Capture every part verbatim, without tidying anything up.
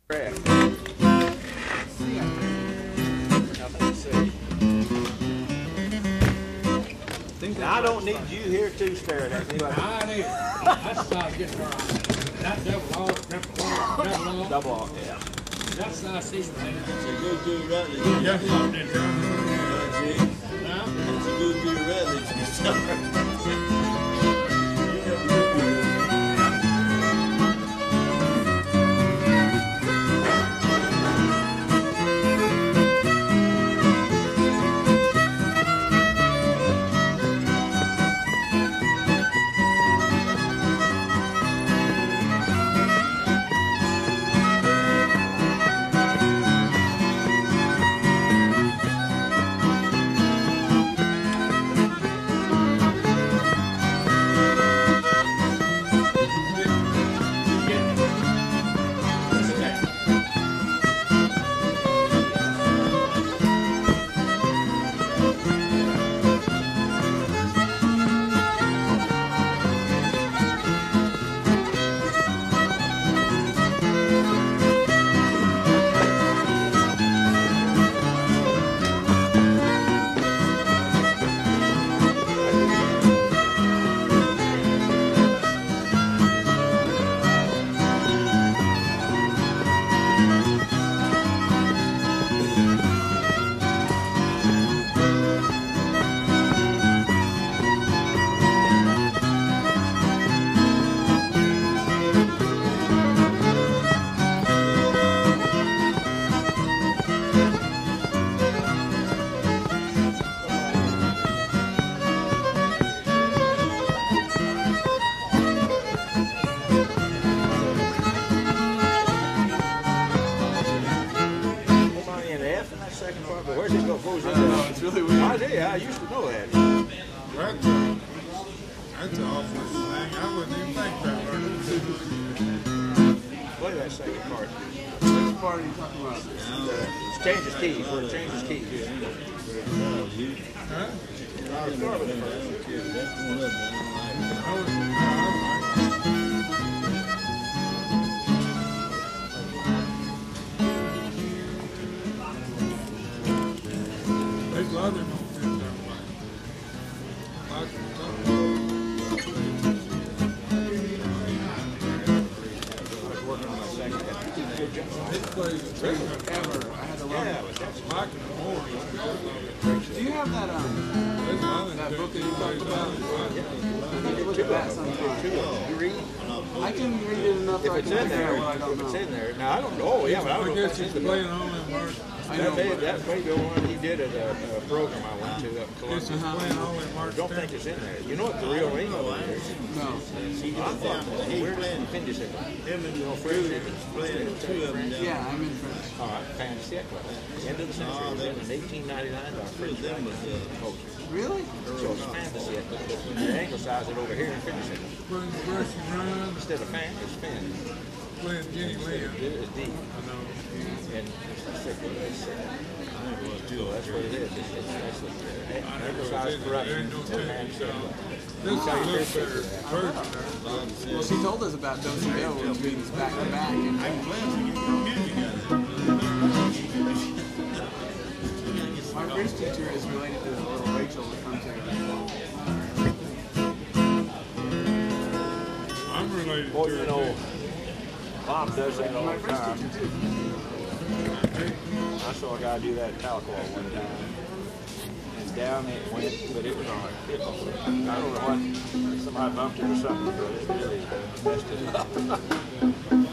I don't need you here to stare at me. I need. That's how I get her. That double all, double all, double all. Double all, yeah. That's how I see it. It's a good do right. Yeah, I'm in there. It's a good do right. I used to know that. That's, that's an awful thing. I wouldn't even think about learning to do. Play that second part. Which part are you talking about? Uh, it changes keys. Where it changes keys. Huh? Let's start with the first. There's other ones. Do you have that um that book that you talked about? I need to look at that sometime. You read? I can read it enough. If it's in there, what I don't if it's know. in there. Now I don't know. Oh yeah, but I don't I know if guess it's he's in the playing book. all them words. I That know. may that may be one he did at a, a program I went to up in Guess he's Columbia. playing all them I words. don't think it's in there. You know what the real name of it is? No. I thought where did Findy Cycle? Him and your friend playing two of them down. Yeah, I'm in French. All right, Findy Cycle. End of the century. In eighteen ninety-nine, our first Them was uh, culture. Really? So it's Findy Cycle. When you anglicize it over here in Findy Cycle. Playing Russian run, Instead of fan, it's fin. playing Jenny Lynn. It's deep. I know. And it's Cycle. It's I think it was too. So that's what it is. It's, it's, it's the anglicised corruption of Findy Cycle. This is a little better version there. Well, she told us about Don't You Go and being back to back. And I'm glad to get your music out of my French teacher is related to the little Rachel that comes here. I'm related Well, to you her, know, too. Bob does that all My the French time. teacher too. I saw a guy do that at Cakewalk one time. And down it went, but it was on it. I don't know what, somebody bumped it or something, but it really messed it up.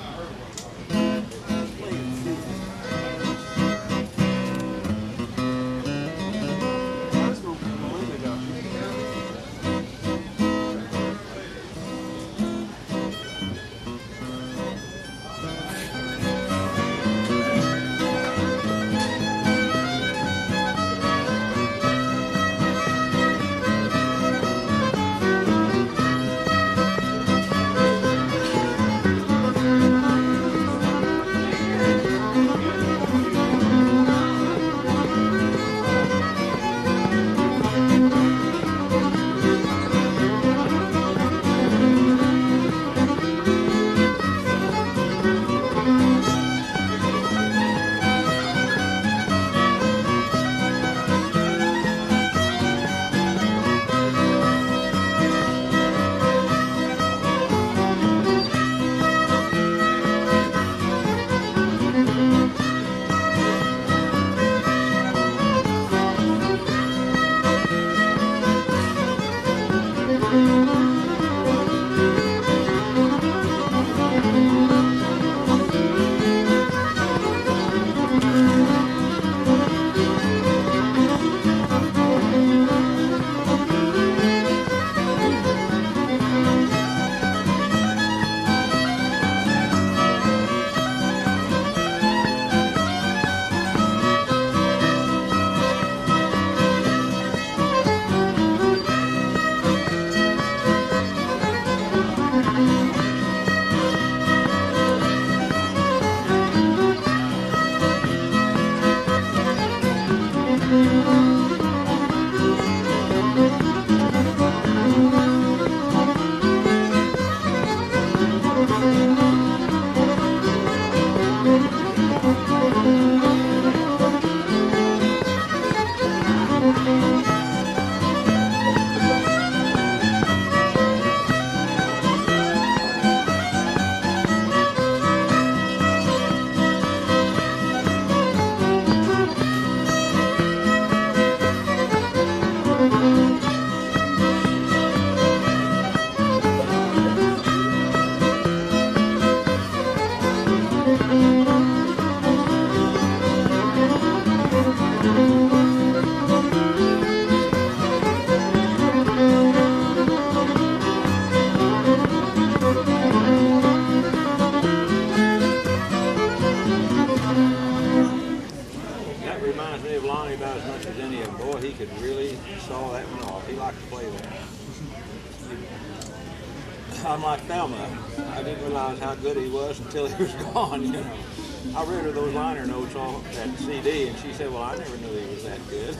Until he was gone, you know. I read her those liner notes on that C D, and she said, "Well, I never knew he was that good."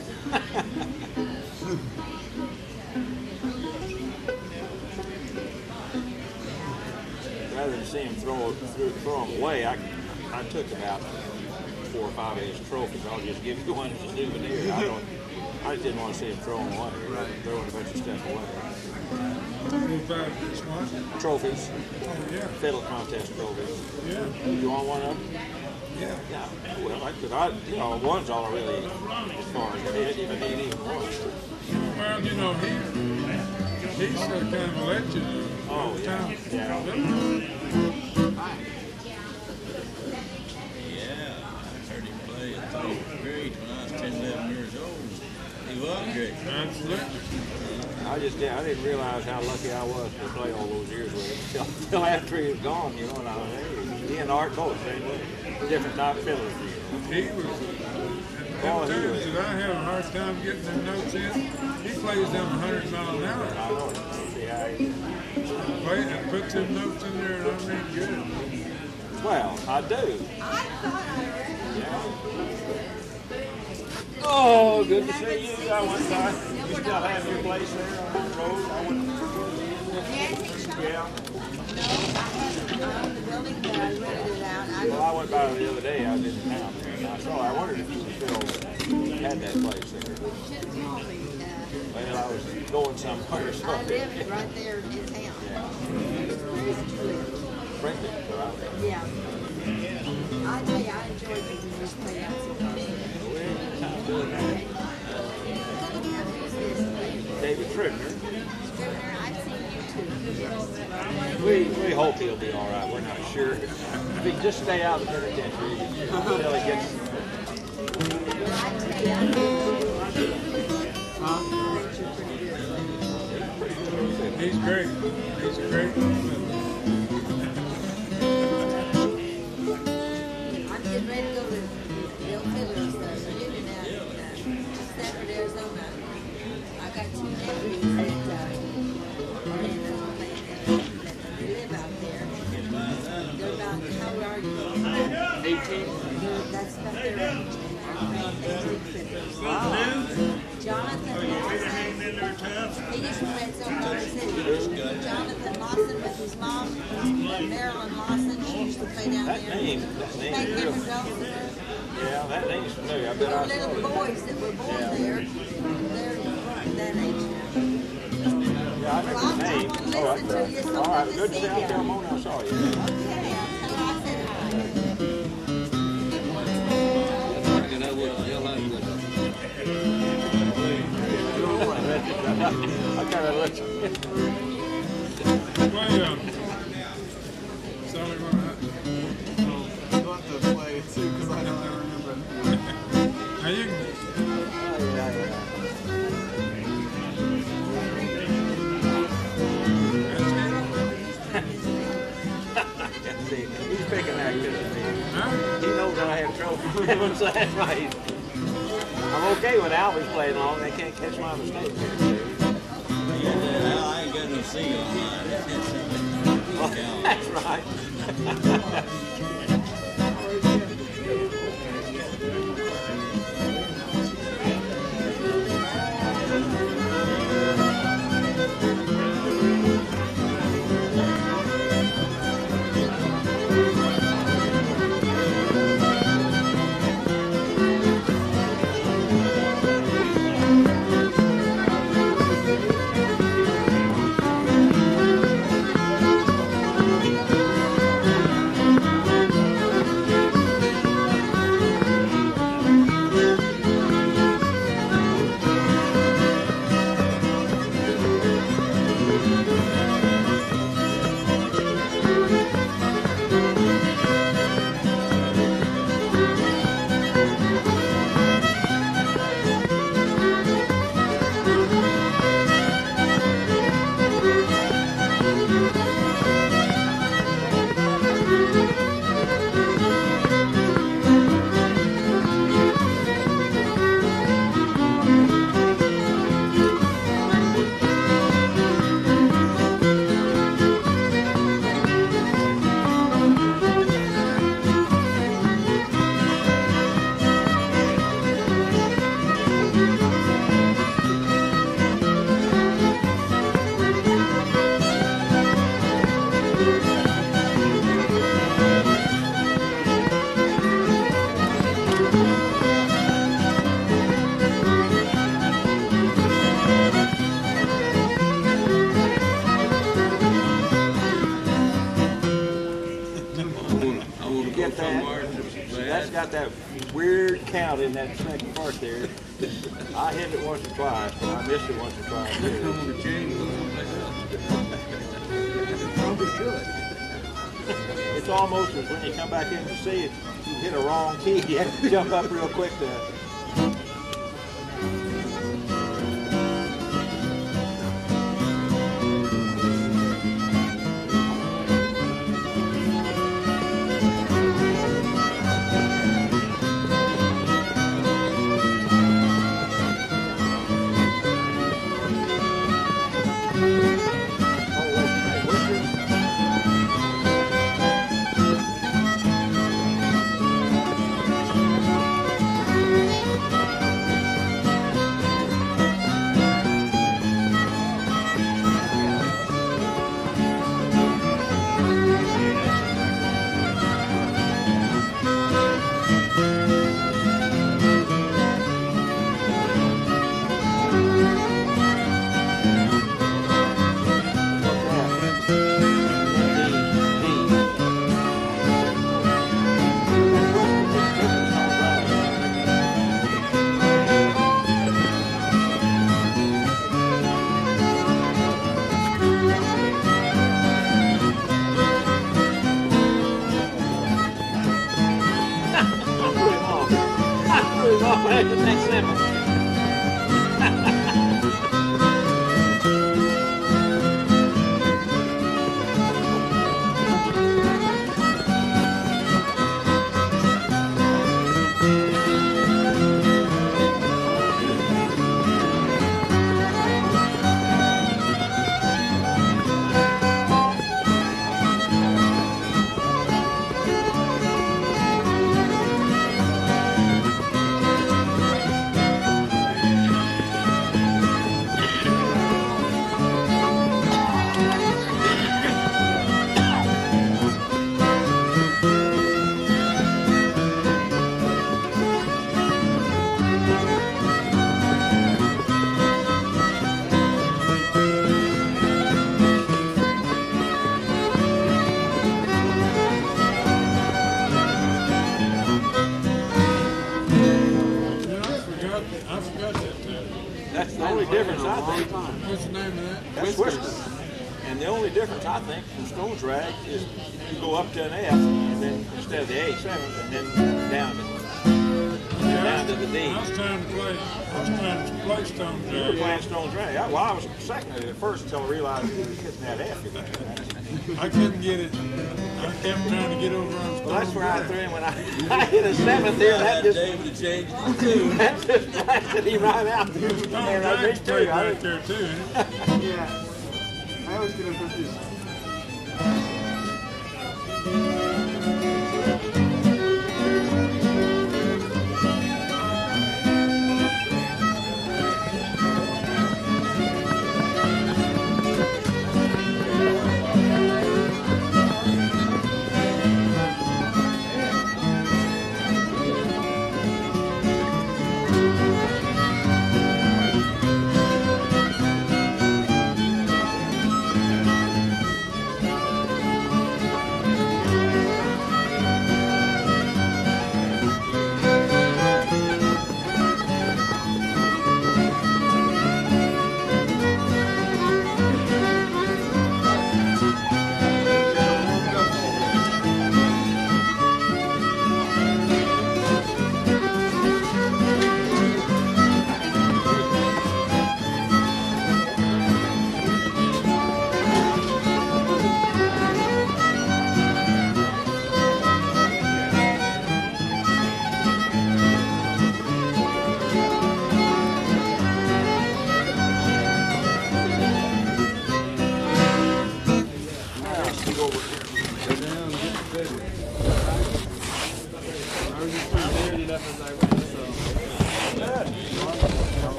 Rather than see him throw throw, throw them away, I I took about four or five of his trophies. I'll just give you one as a souvenir. I don't. I just didn't want to see him throw them away, right. Throwing a bunch of stuff away. Trophies. Oh, yeah. Fiddle contest trophies. Yeah. You want one of them? Yeah. Yeah. Well, I could. I, you know, one's all really as far as it is, even need even one. Well, you know, he he's a kind of a legend. Oh, yeah. Yeah. Yeah, I heard him play at third grade when I was ten, eleven years old. He was great. Absolutely. I just did, I didn't realize how lucky I was to play all those years with him until, until after he was gone, you know, and I was hey, he and Art both same way. Different type of fiddlers. He was, at Oh, them he times was. that I have a hard time getting them notes in, he plays them one hundred miles an hour. I know it. See how he, Play and put them notes in there and I mean good. well, I do. Yeah. Oh, good to see you. I went by. You still have your place there on the road? I went. Yeah. Well, I went by the other day. I was in town there, and I saw. I wondered if you still had that place there. Well, I was going somewhere. So I live right there in town. Yeah. Friendly, right? Yeah. I tell you, I enjoyed it when we played out so much. David Scrivner. Scrivner, I've seen you too. We, we hope he'll be all right. We're not sure. If he just stay out of the penitentiary until he gets. I tell you, I He's great. He's great. I'm getting ready to go to Bill Fiddler's uh, reunion out in uh, Stafford, Arizona. I got two nephews that, uh, and, uh, that live out there. They're about, how old are you? eighteen. That's about their age. Wow. Jonathan Lawson. He used to play at Oklahoma City. Jonathan Lawson with his mom, Marilyn Lawson. She used to play down That there. name, that Played name is real. different roles. Yeah, that name's familiar. I bet I Our saw little it. boys that were born Yeah. there, they're that age now. Yeah, I Well, remember I, the I name. want to Oh, listen that's to you, right. so All right, good good to to see see you. you. Tell Mona I saw you. Okay, I'll tell her I said hi. I kind of let you. Well, yeah. Sally, what happened? I'll have to play it too, because I don't remember. Now you can. See, he's picking that good to me. Huh? He knows I have trouble. So that's right. I'm okay with Alvie's playing along. They can't catch my mistakes. Yeah, I ain't got no seal on mine. That's right. got that weird count in that second part there. I hit it once or twice, but I missed it once or twice. Probably good. It's almost as when you come back in to see it, you hit a wrong key. You have to jump up real quick to. What's the name of that? That's Whiskers. And the only difference, I think, from Stone Drag is you go up to an F, and then instead of the A seven, and then down to, Yeah, down to the D. I was trying to play. I was trying to play Stone You were Drag. playing Stone Drag. I, well, I was second at it at first until I realized you was hitting that F. I couldn't get it. I kept trying to get over on Stone Well, that's where I Drag. threw in when I, I hit a seventh here. That just, David to change it too. that just blasted him right out. Stone And I Drag's think, played too, I right think- there too, isn't it? Yeah. I always get them confused.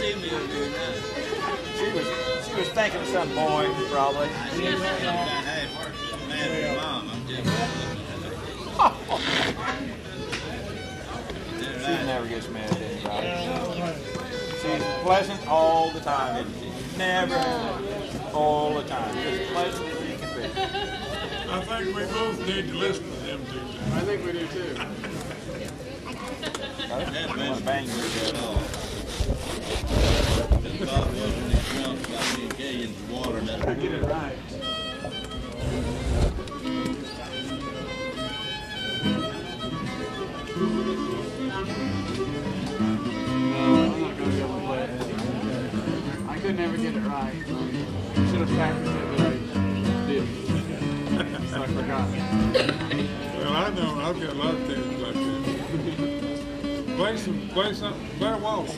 see me over there now. She was she was thinking of some boy, probably. I see you got half heart with the man and mom. I'm just. She never gets mad at anybody. She's pleasant all the time, isn't she? Never all the time. Just pleasant as you can be. I think we both need to listen to them two. I think we do too. I want to bang your head off. This Bob was when he drunk about me gallons of water and that. Get it right. I could never get it right. Should have practiced it, but I did. So I forgot. Well, I know I've got a lot of things like that. Play some, play something, play a waltz.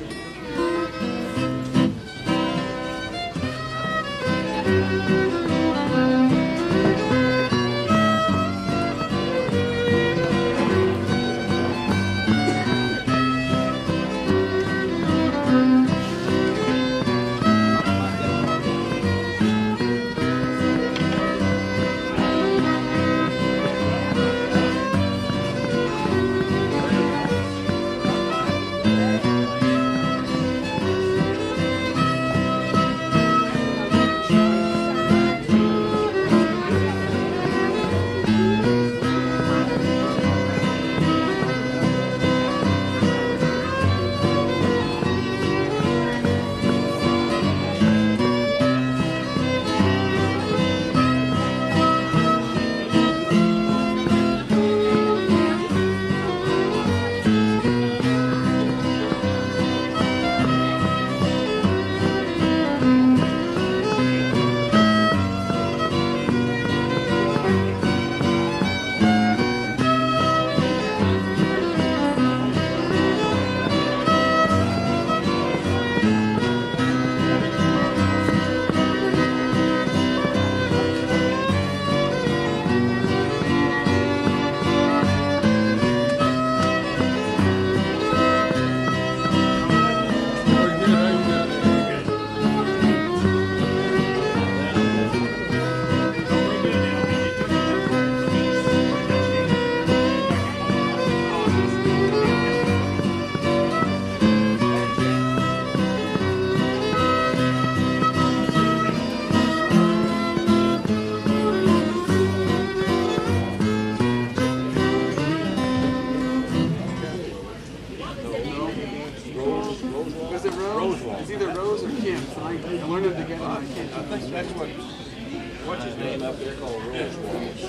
What's his name up there called Rolls Royce?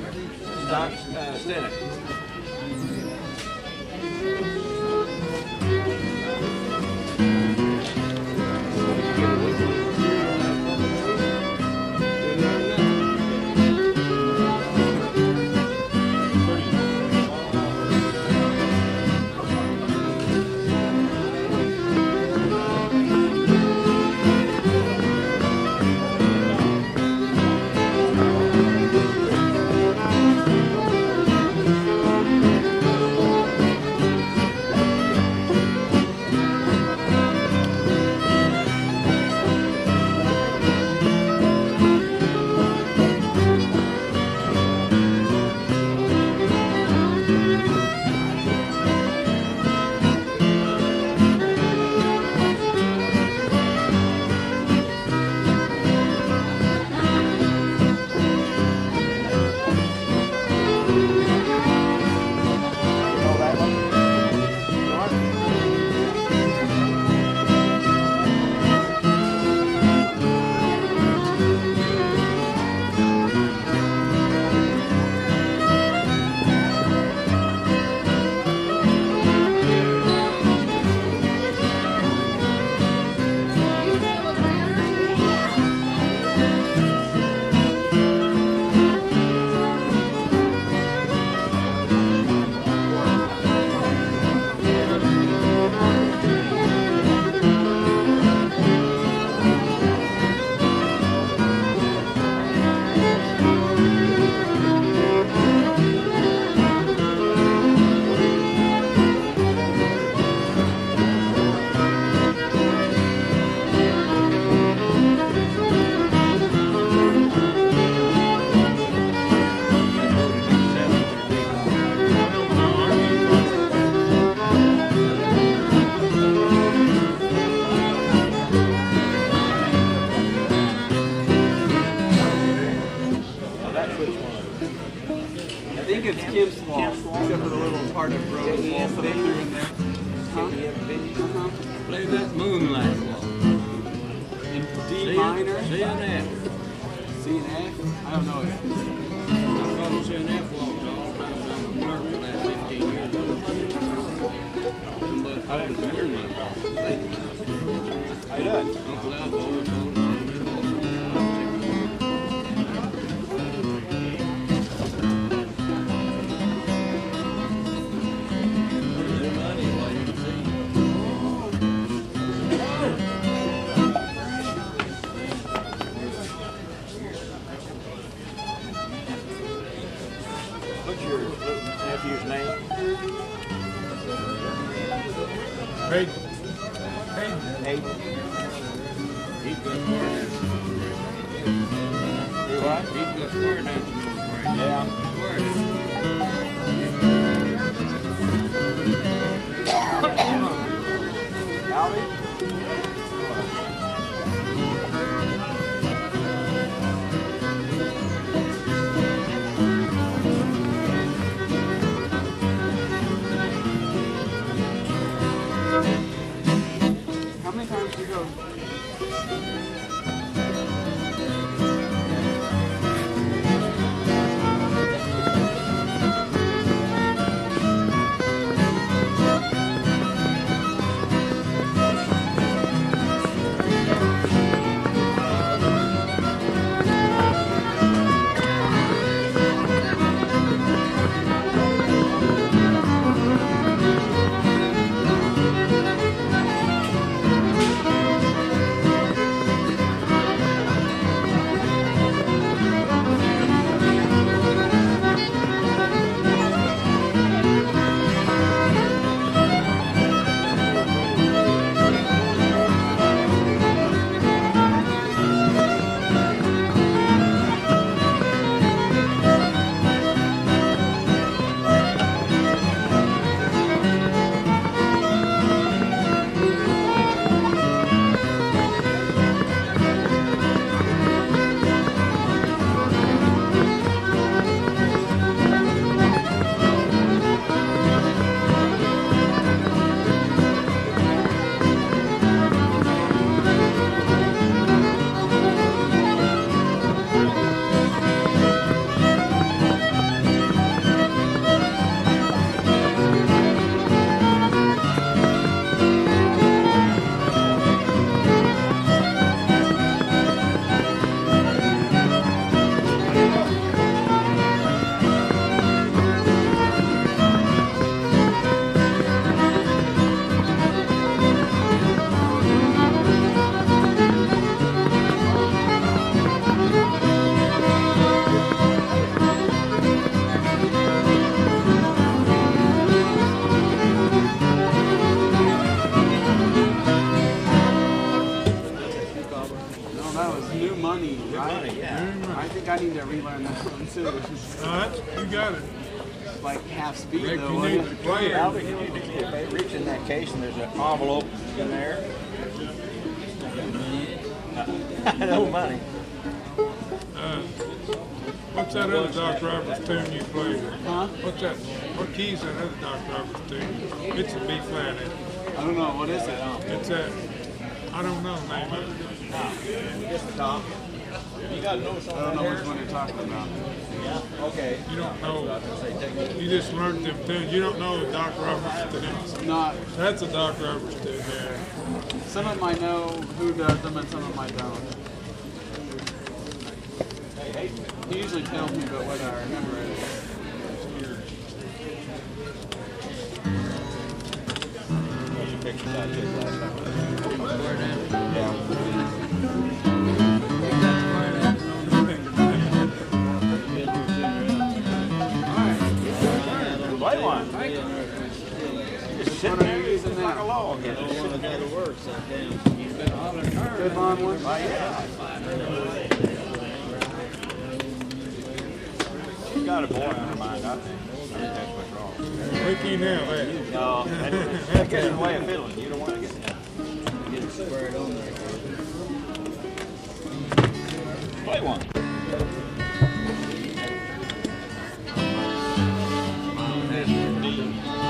Doc uh, Stenick. Thank you. part of Bro's wall put it through in there. Huh? Uh-huh. Play that Moonlight Walk. In D C minor? C and F. C and F? I don't know it. I call C and F walks all the time. I'm a clerk for that fifteen years. But I didn't hear my How you doing? Uncle Alvie always told me. What's your nephew's name? Hey, Hayden. He's got square dancing. You what? He's got square dancing on the brain. Yeah. Square dancing. Alvie? How many times do you go? I think I need to relearn that one too. All right, you got it. Like half speed Rick, though. you wasn't need it? to play it. Alvie, you need to reach in that case and there's an envelope in there. No money. Uh, what's that other Doc Roberts tune you played? Huh? What's that? What key's that other Doc Roberts tune? It's a B flat. Isn't it? I don't know. What is it? It's a, I don't know the name of it. Just the top. You got to know I something. don't know which one you're talking about. Yeah. Okay. You don't know. You just learned them tunes. You don't know the Doc Roberts tunes. Not. That's a Doc Roberts tune, yeah. Some of them I know who does them and some of them I don't. He usually tells me, but whether I remember it. There's a picture I took last time. Yeah. Play one. Just sitting there using like a log. Good long one. Oh, yeah. She's got a boy on her mind, I think. I think that's what's wrong. Look you now, man. No, that, that gets in the way of fiddling. You don't want to get, get it squared on there. Play one. D.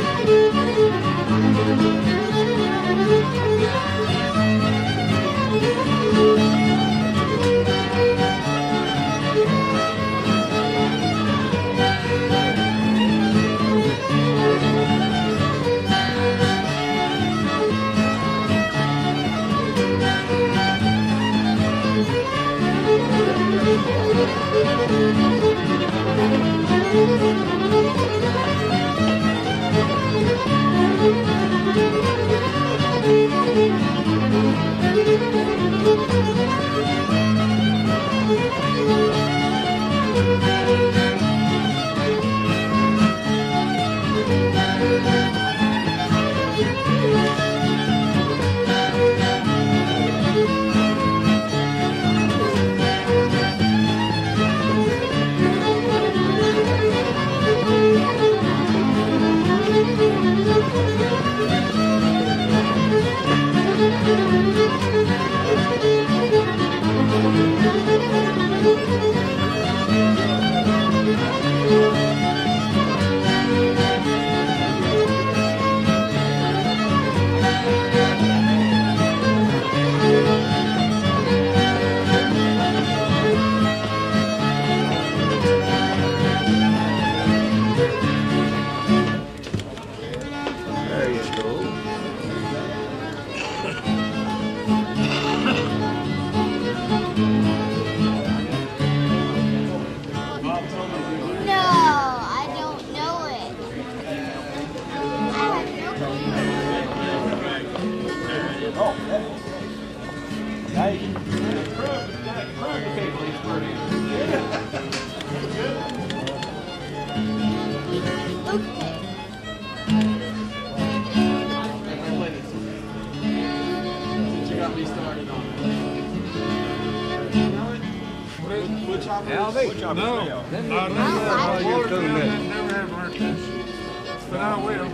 Alvie? No, I don't know. I watered down and never have learned this. But I will.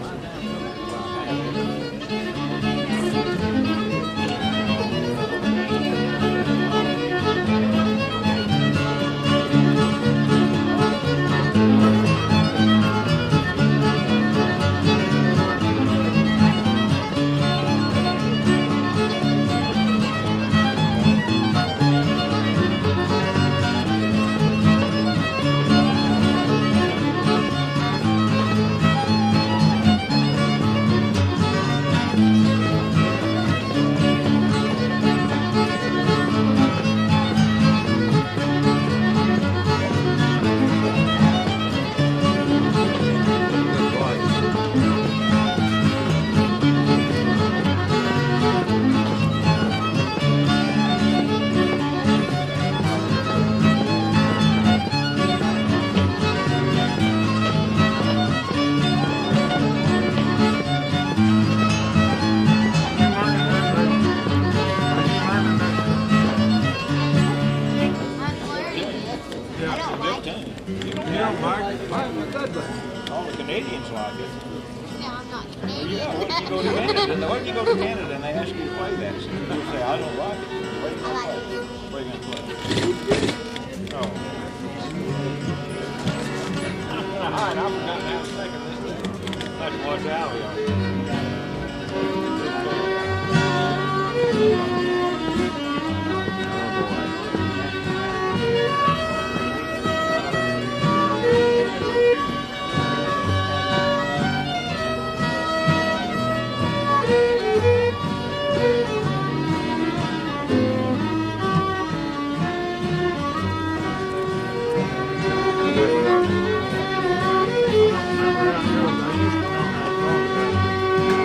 All the Canadians like it. Yeah, I'm not Canadian. Yeah, what if you go to Canada? What if you go to Canada and they ask you to play that? So you say, I don't like it. What are you going to play? What are you going to play? Oh. All right, I forgot to have a second this day. I have to watch Alvie on it. I used to know how to talk about it.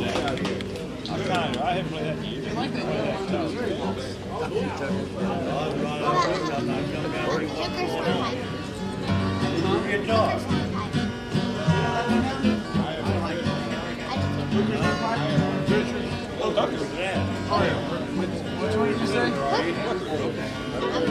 I'm kind of, I haven't played that in years. I like that. Which one did you say? I'm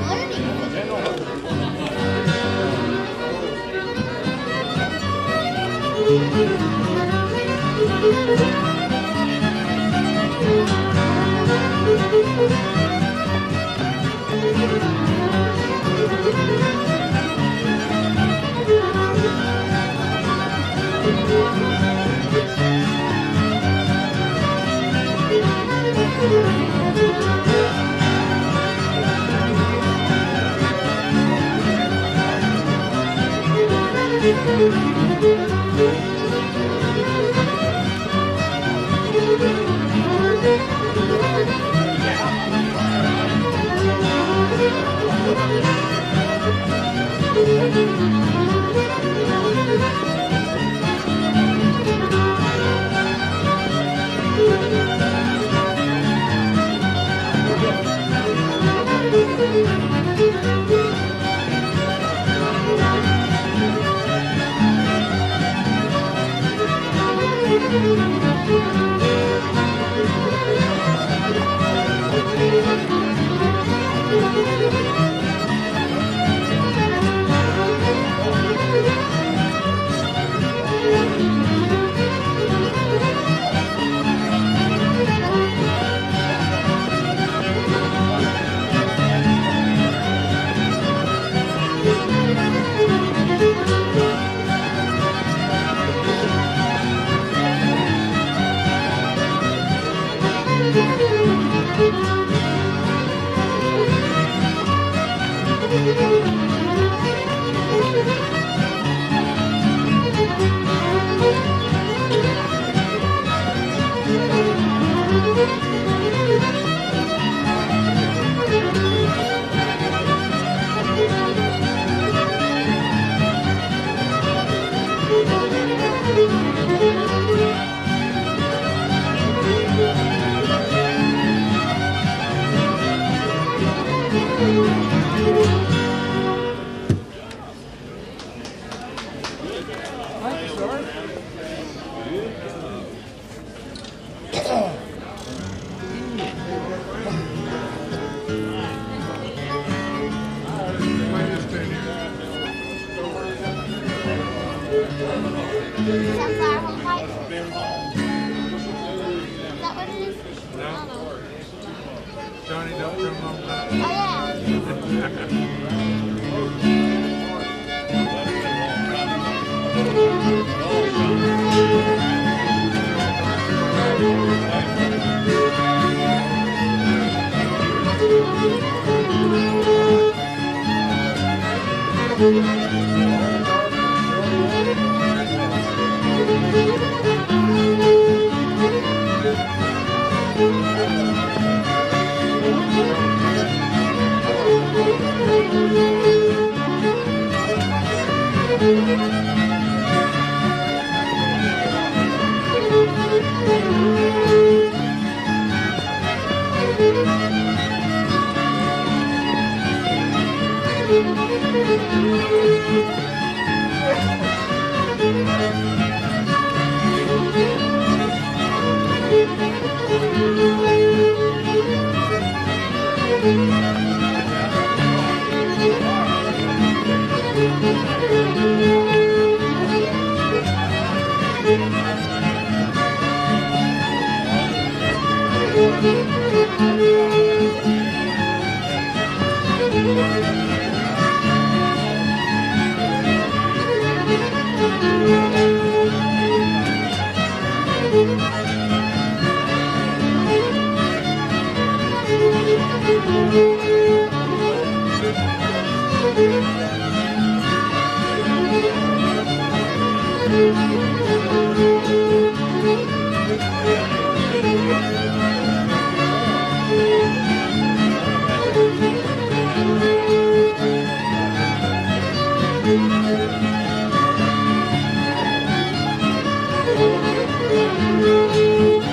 Thank you.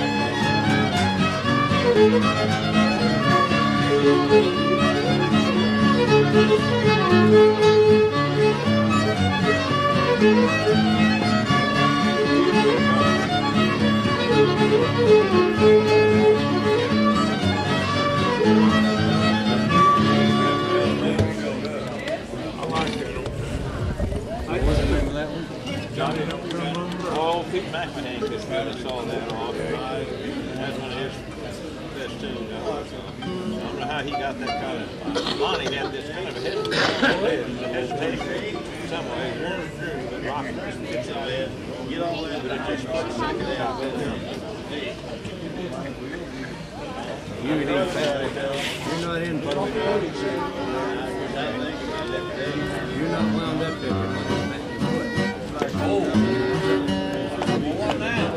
Oh, Pete McCann just really saw that off. That's one of his best tunes. I don't know how he got that kind of. Lonnie had this kind of a hesitation some way. But rocking gets out there, get all that, but it just was second out. You ain't even You're not in public. You're not wound up there. Oh, what now?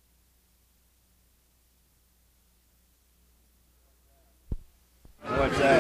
What's that?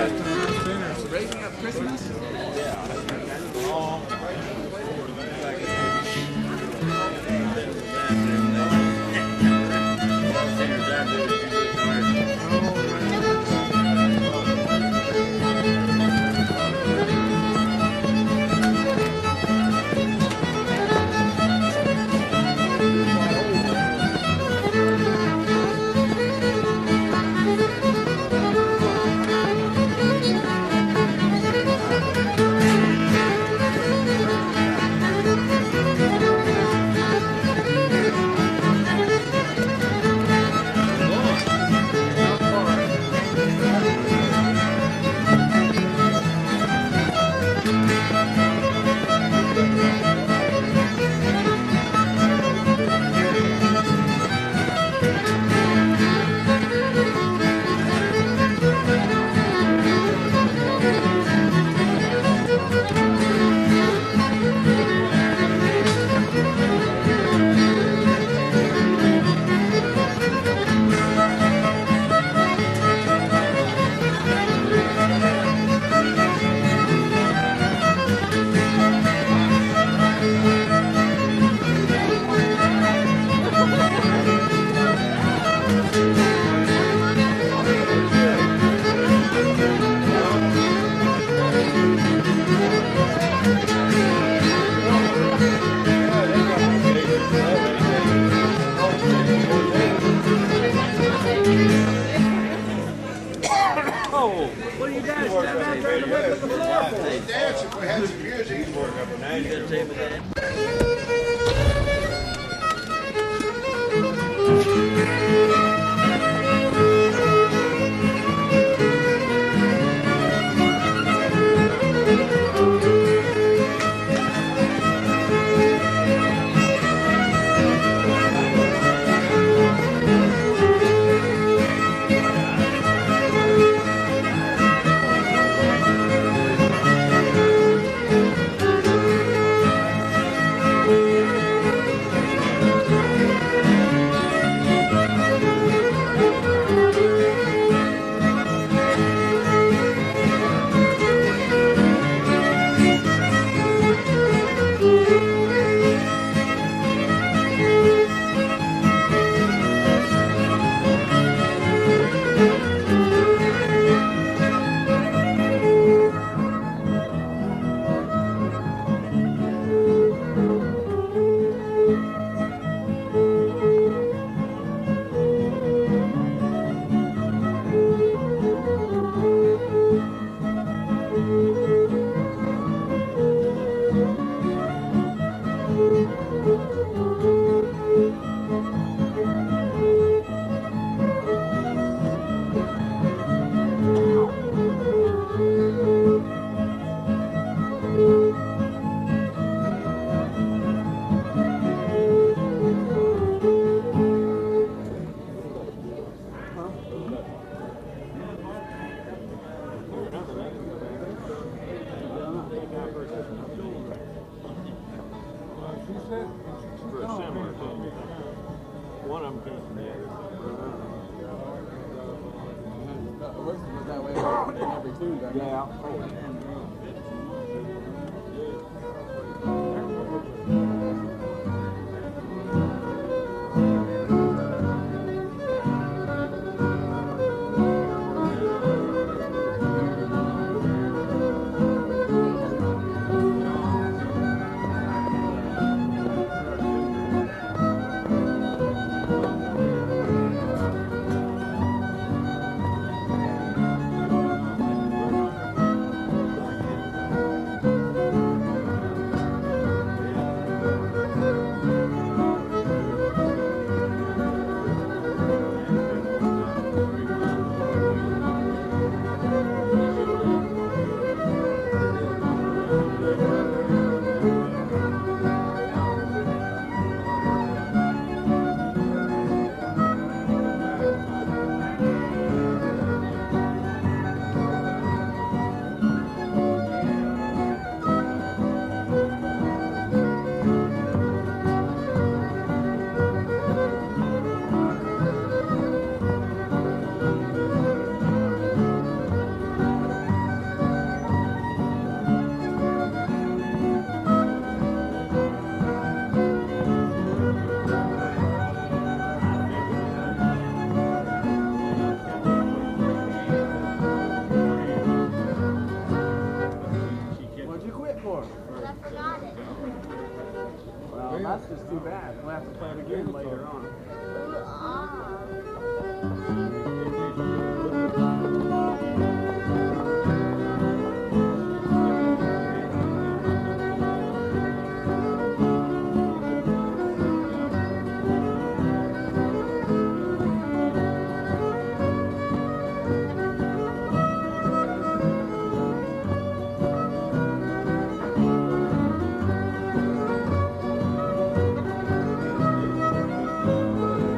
What are you guys standing out there in the middle of the floor for? They dance if we had some music. One of them came from the other. Was that way every Tuesday? Yeah. That's just too bad. We'll have to play it again later on. Thank you.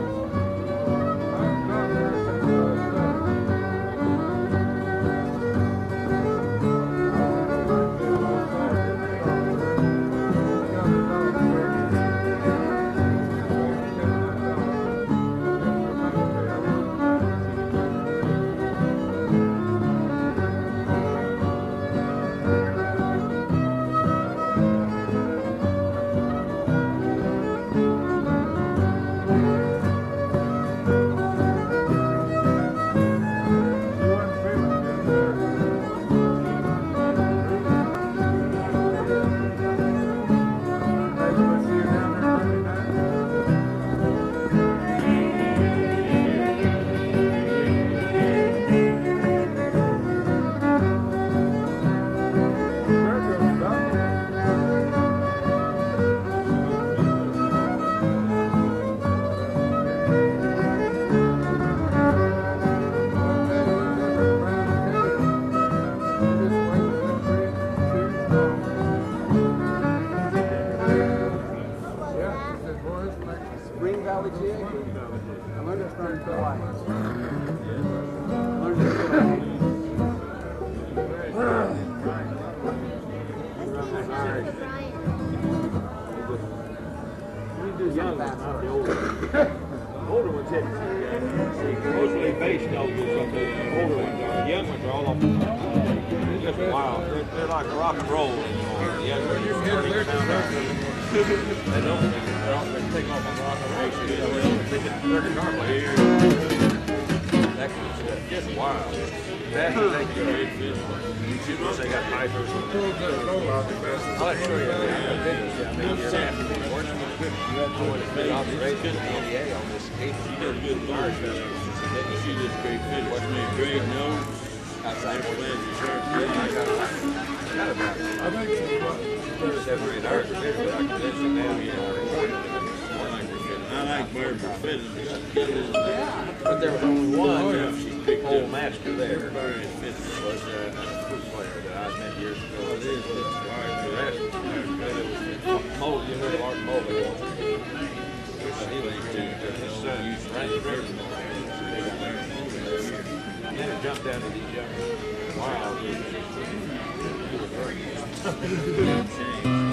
but the older ones are. The young ones are all off the top. They're just wild. They're, they're like rock and roll anymore. The young ones are thirty pounds out. They don't, they don't they take off on rock and roll. You know, they get thirty car players. That kind of stuff. Just wild. That's what they do. Once they got pipers. I'll let you show you that videos. I mean, you're after the worst one. I want to make observation of the N D A on this case. She does good bars. She does great fish. Watch me a great nose. Outside of the sharp fish. I got about I think it's seven or eight hours of video, but I can let you now, you know, recording it. I like birds for fiddling. But there was only one old master there. Very fit. Was uh, a flute player that I met years ago. It is the rest. It was Mold, you heard of Art Mold. He was his son, Frank River. And then it jumped out of these young wild. He was great.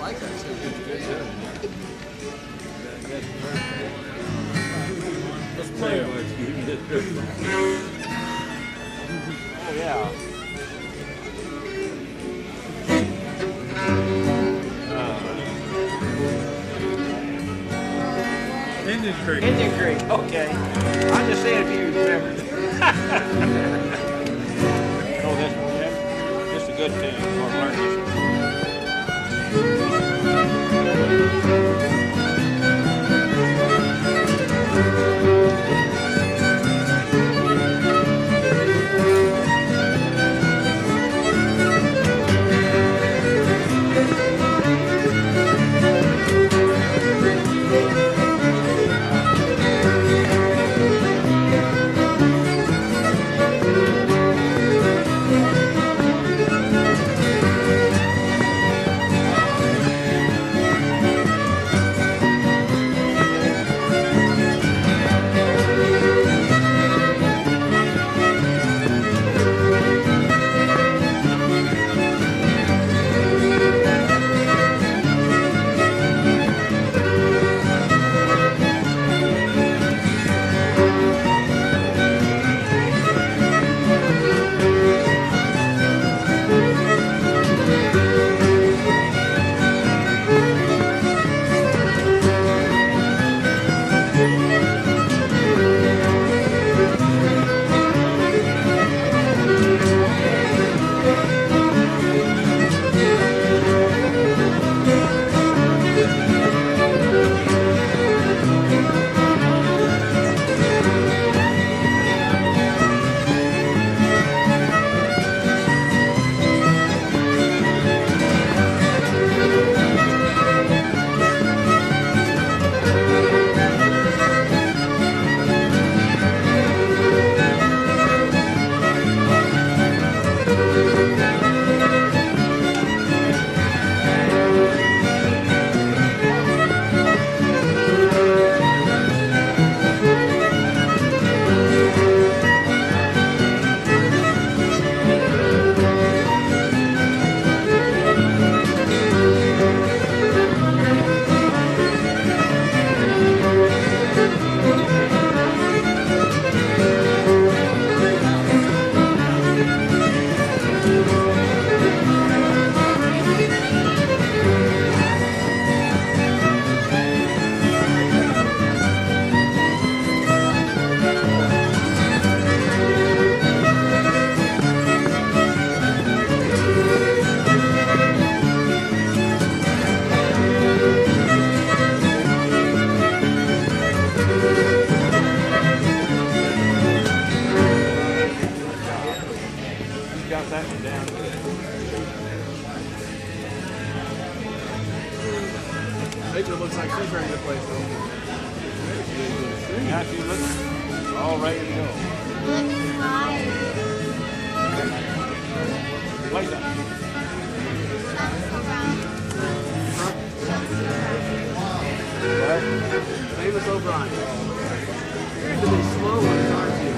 like that too. Let's play it. Oh, yeah. Indian Creek. Indian Creek, okay. I'm just saying if you remember. Oh, this one, yeah. This is a good tune. I'm going to learn this one. Rachel looks like she's ready to play something. Yeah, she looks all ready to go. Play something. Famous O'Brien. You're going to be slow ones, aren't you?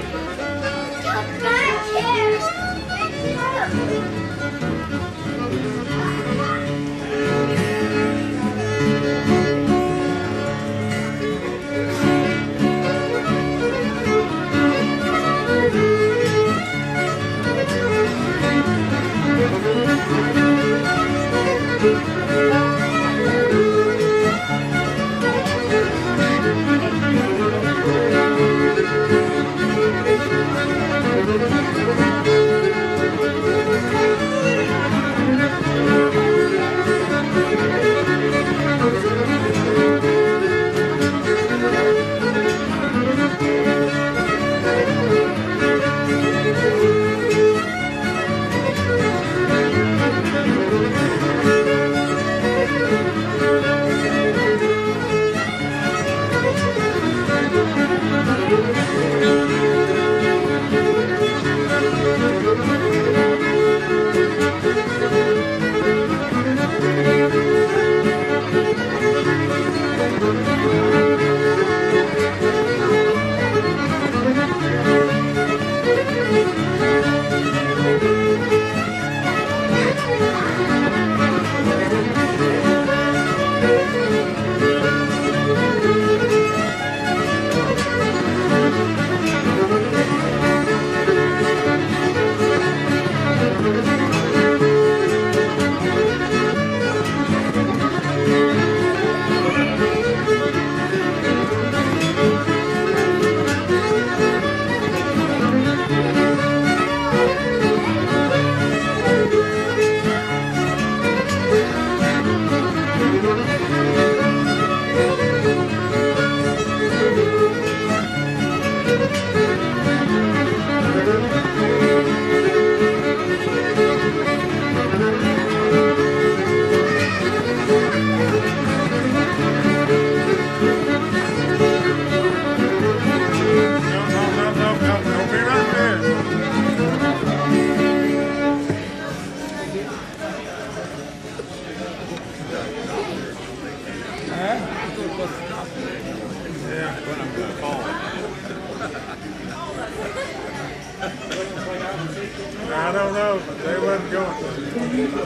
I don't know, but they wasn't going.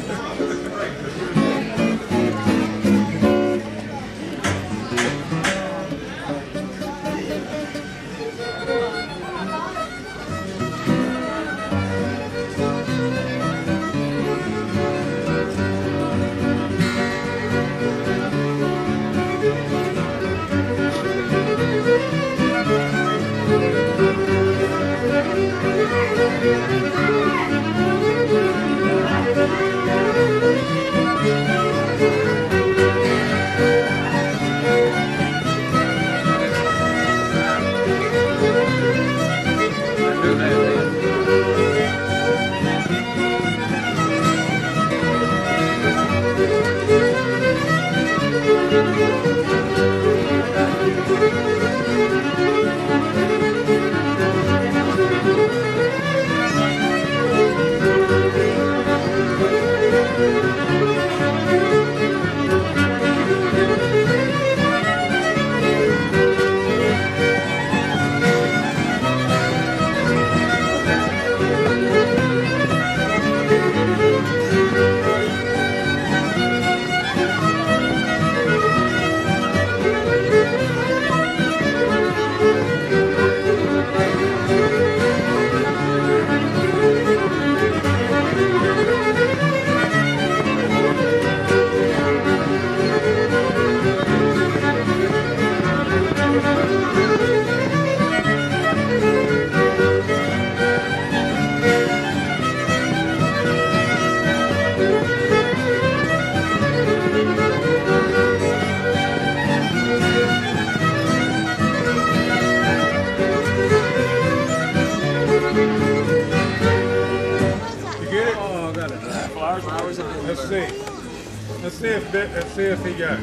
Let's see. Let's see if let's see if he got it.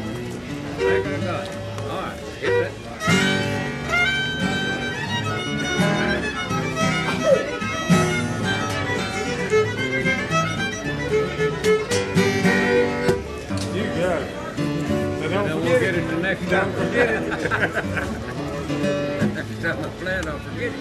All right, hit that. You got it. But don't then forget we'll get it the next time. Don't forget it. Next time I plan on forgetting.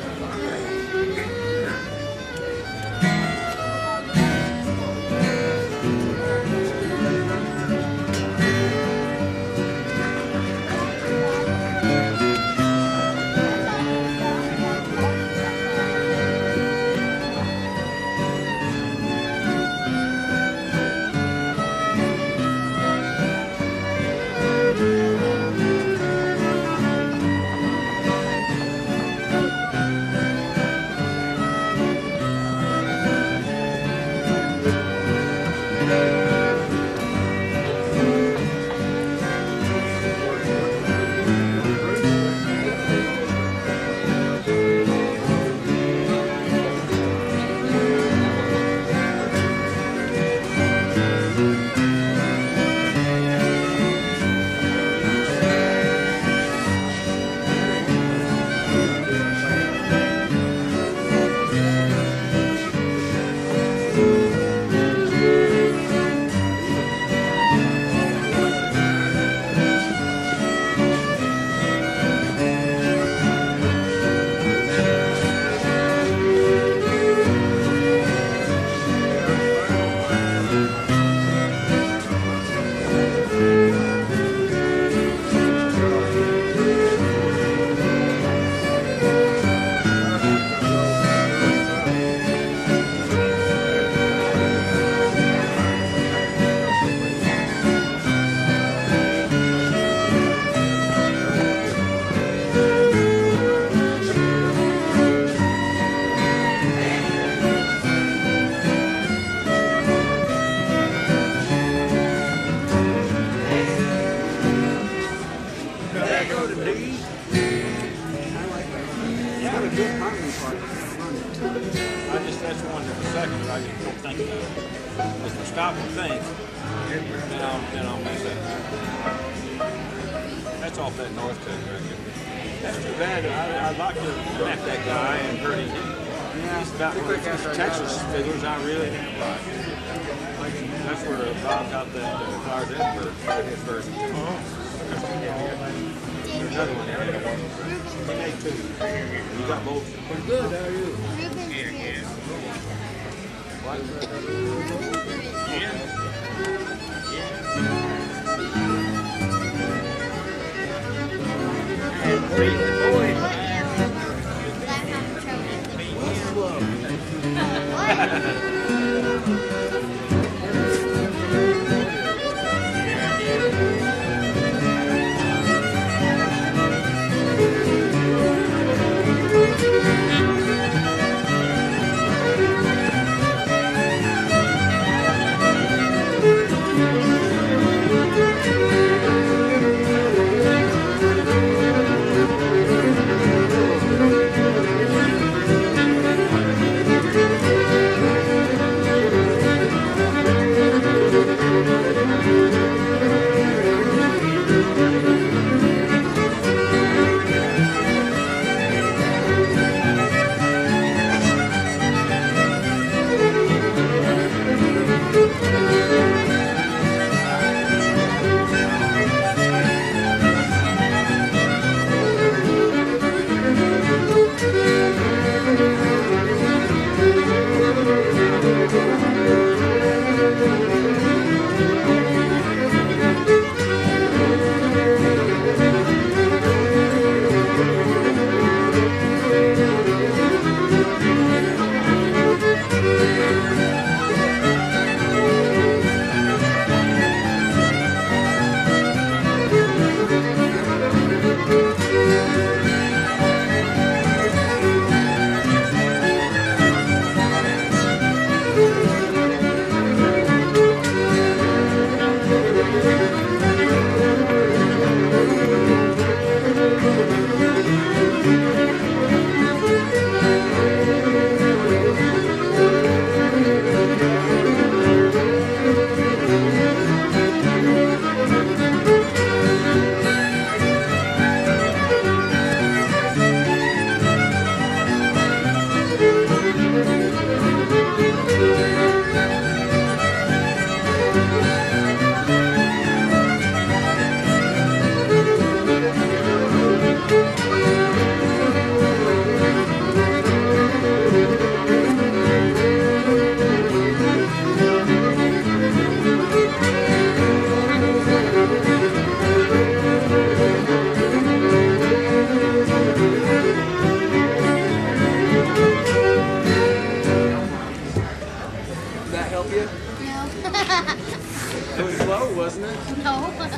wasn't it? No.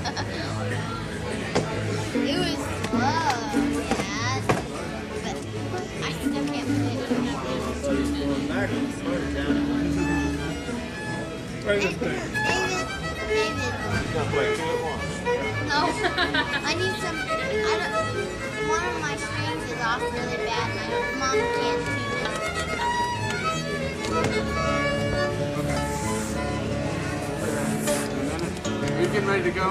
It was slow, yeah. But I still can't play it. Play this thing. David, David. You gotta play two at once. No. I need some. I don't. One of my strings is off really bad, and I don't. Mom can't tune Are you getting ready to go?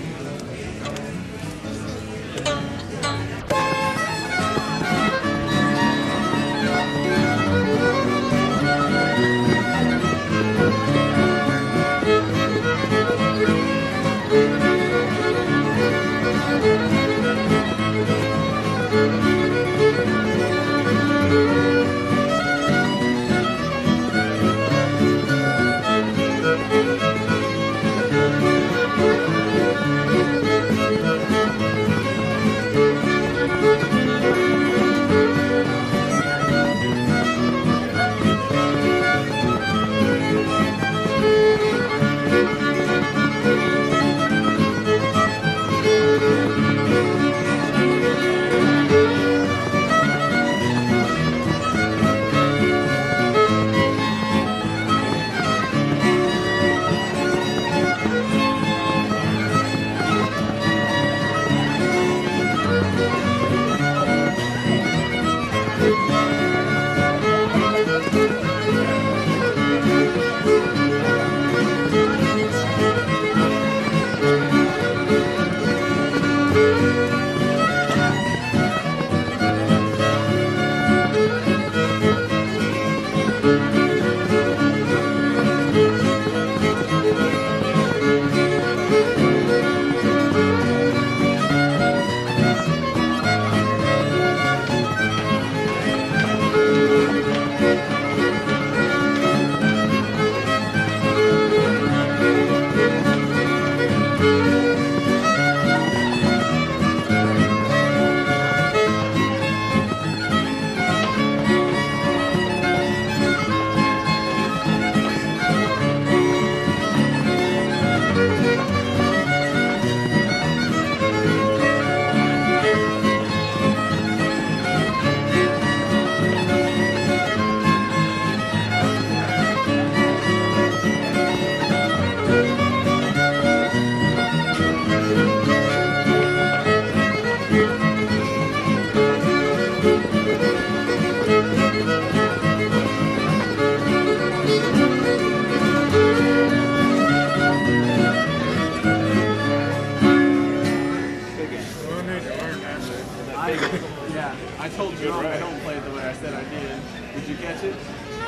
Yeah, I told you I don't play it the way I said I did. Did you catch it?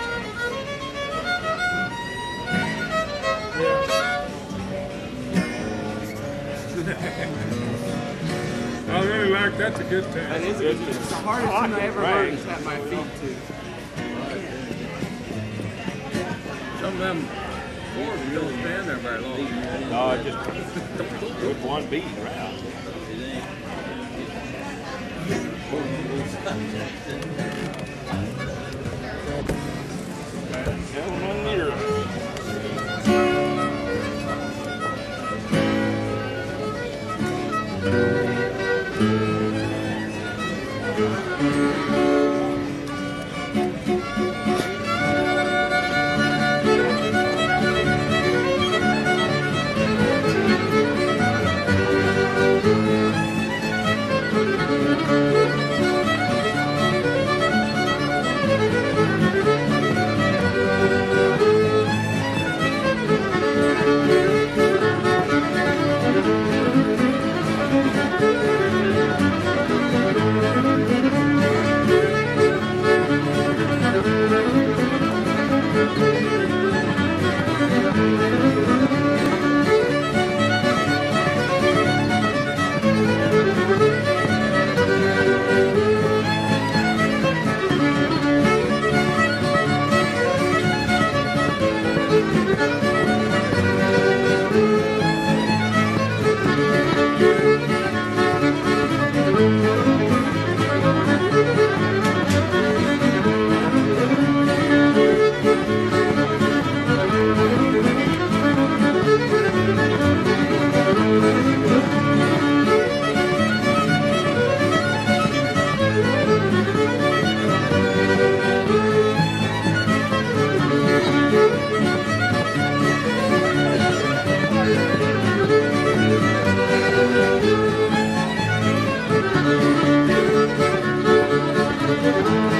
I really like that's a good tune. That is a good tune. It's the hardest tune I ever learned to set my feet to. Some of them chords don't stand there very long. No, just with one beat around. Gentlemen, here.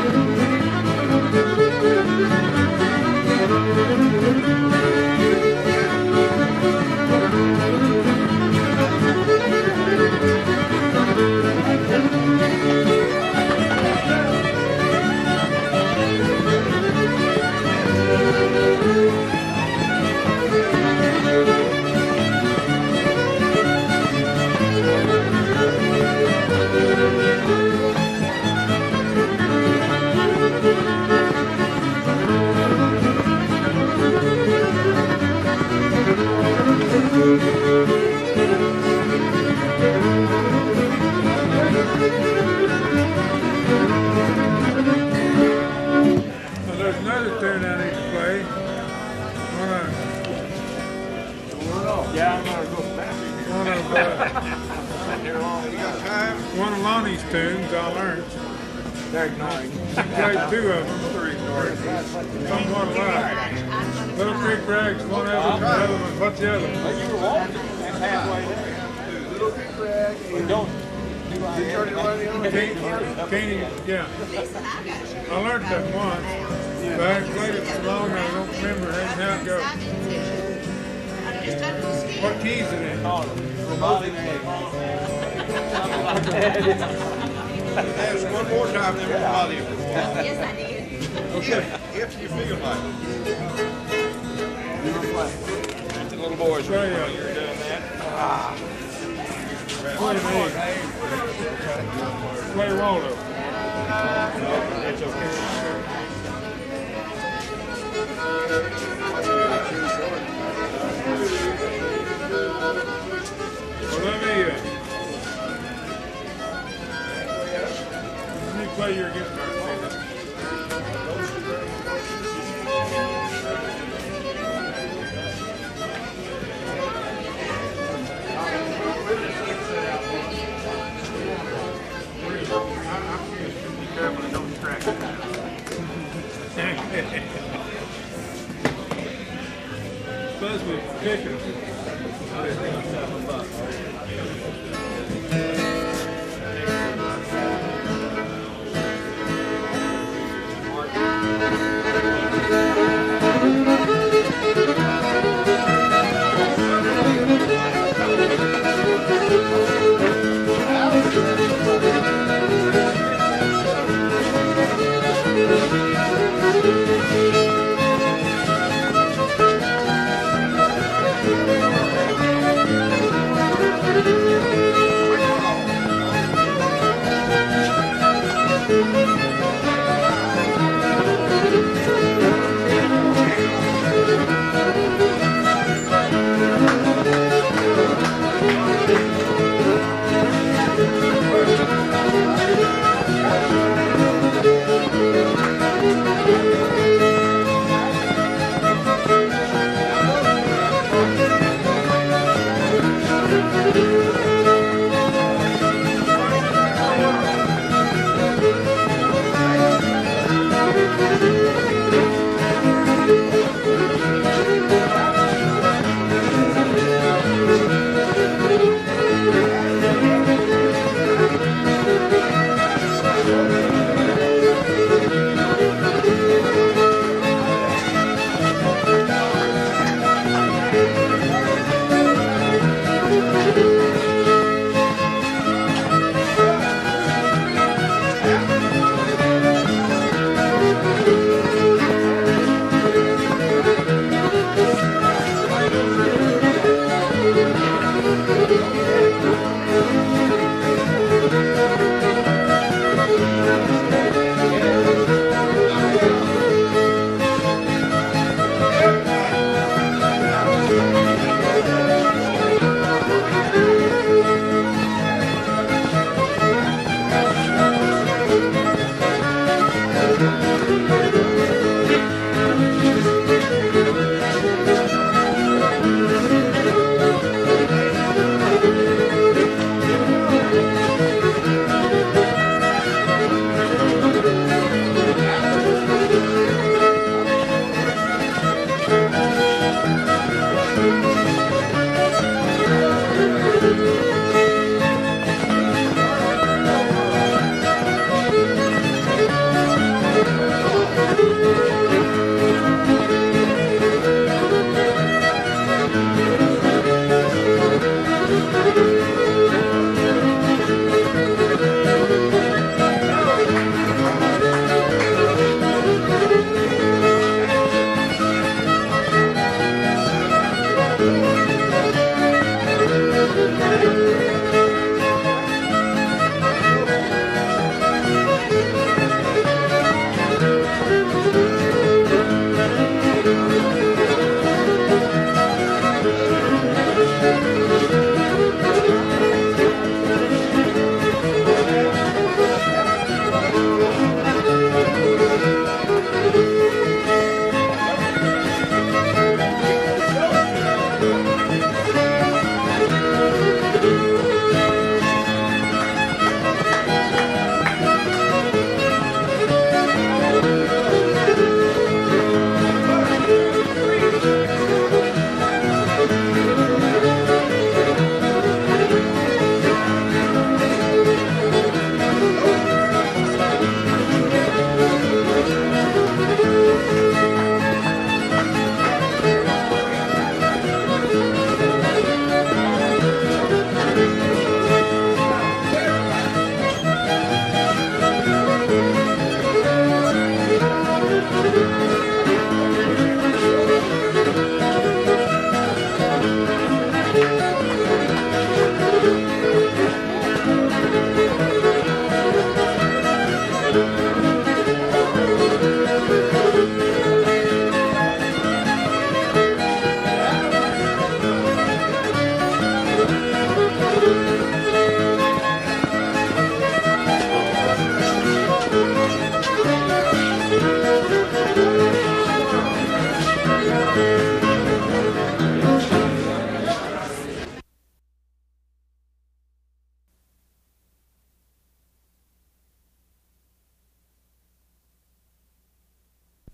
Yeah, I'm gonna go back. One of, uh, one of Lonnie's tunes I learned. They're ignoring. She played two of them. Somewhat alike. Little Creek Rags, one of them, the other one, what's the other one? You were walking. That's halfway there. Little Creek Rag. We don't. Can't, can't, yeah. I learned that once, but I haven't played it so long I don't remember how it goes. What keys is it in? Ask one more time, then we'll bother you for a while. Yes, I did. Okay. If you feel like it. The little boys were Play, uh, you're doing that. Ah. Play me. Play Waldo. It's okay. Well, let me, uh, let me play your guitar. Supposed to be picking.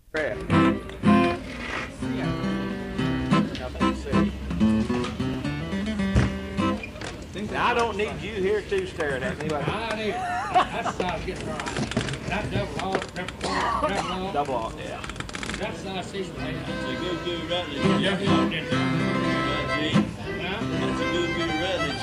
Crap. Nothing to see. Now, I don't need you here too staring at me like I need. That's size getting right. That double all, double all, double all. double off, yeah. That's size six and eight. That's a good good right there. Yeah, yeah, yeah. That's a good good right there.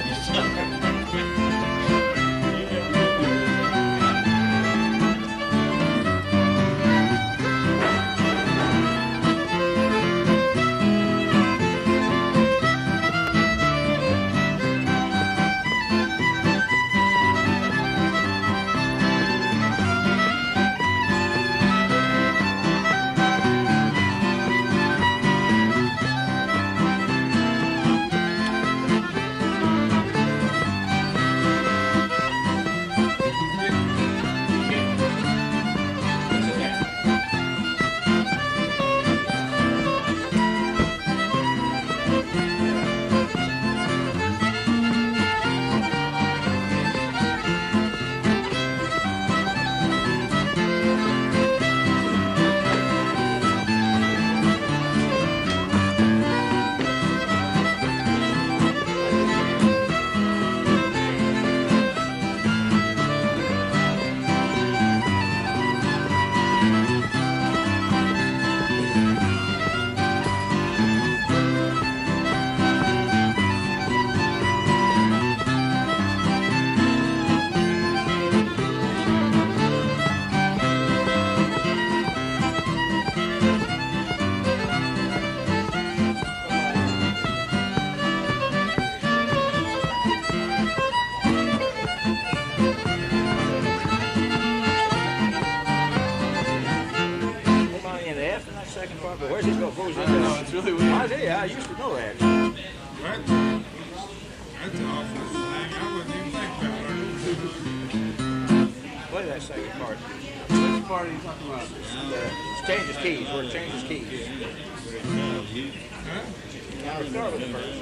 But where's he go? Goes I don't know, it's really weird. I tell you, I used to know that. That's, that's an awful thing. I wouldn't even think about it. Play that second part. Which part are you talking about? The changes keys, where it changes keys. Huh? Now we start with the first.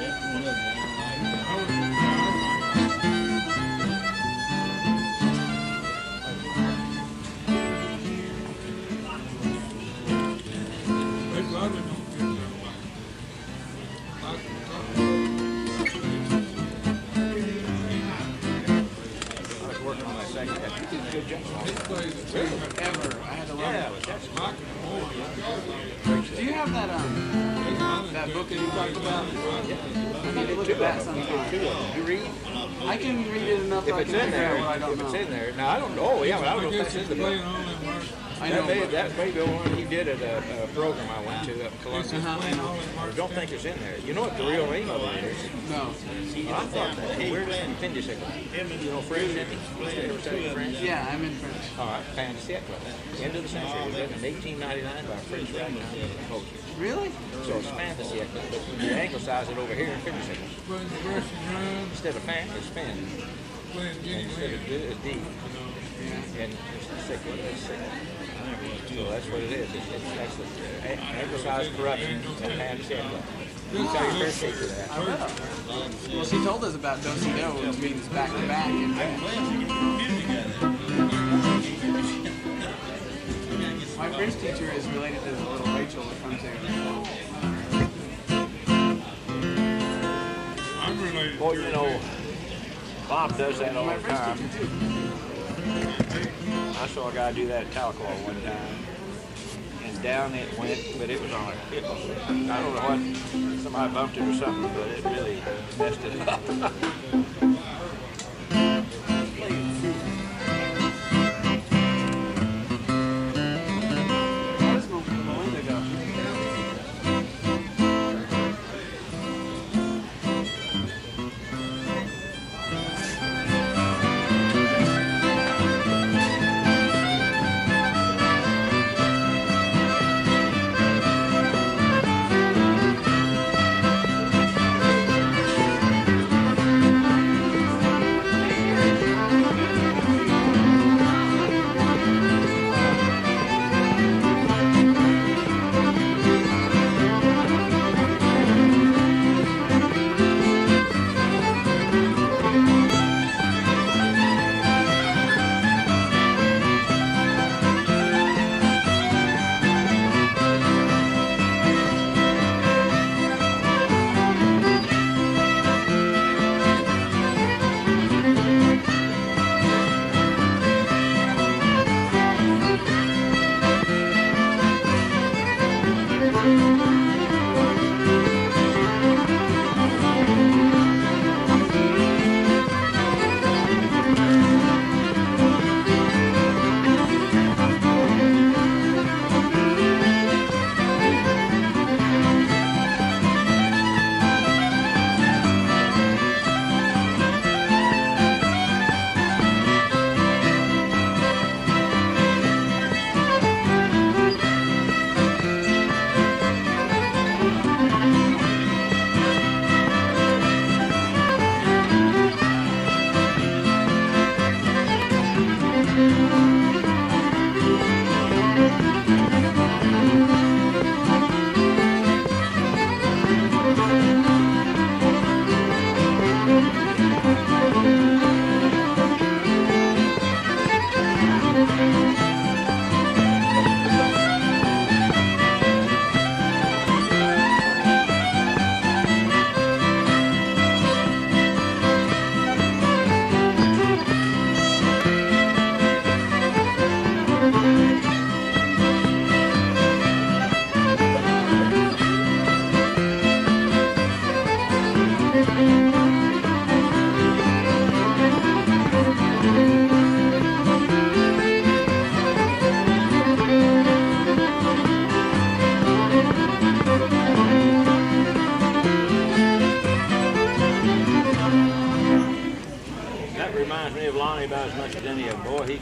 Ever. I had to learn. Yeah, but that's Do you have that um that book that you talked about? I need to look at that sometime. You read? I can read it enough If so I it's can in figure there, out what I don't if it's know. in there. Now, I don't know. Yeah, but I don't know I if guess that's in it's the book. playing all them words. I That know. may, but- that may be the one he did at a, a program I went to up in Columbus. Uh-huh, I know. I don't think it's in there. You know what the real name of it is? No. Well, I thought that. Where's Findy Cycle? You know French, didn't you? Ever studied French? Yeah, I'm in French. All right, Findy Cycle. End of the century. It was written in eighteen ninety-nine by a French writer composer. Really? So it's Findy Cycle, but when you anglicize it over here in Findy Cycle. Playing the Russian run, Instead of fan, it's fin. playing Guinea Instead of Pig. D, it's D. Yeah. And it's Siecle, it's Siecle. So that's what it is. It's, it's, that's the anglicised corruption of Findy Cycle. You tell your first teacher that. I will. Well, she told us about do-si-do, which means back to back in French. My French teacher is related to the little Rachel that comes here. I'm related Well, to you her, know, too. Bob does that all My the French time. teacher too. I saw a guy do that at Cakewalk one time, and down it went, but it was on a, it was, I don't know what, somebody bumped it or something, but it really messed it up. How does Melinda go?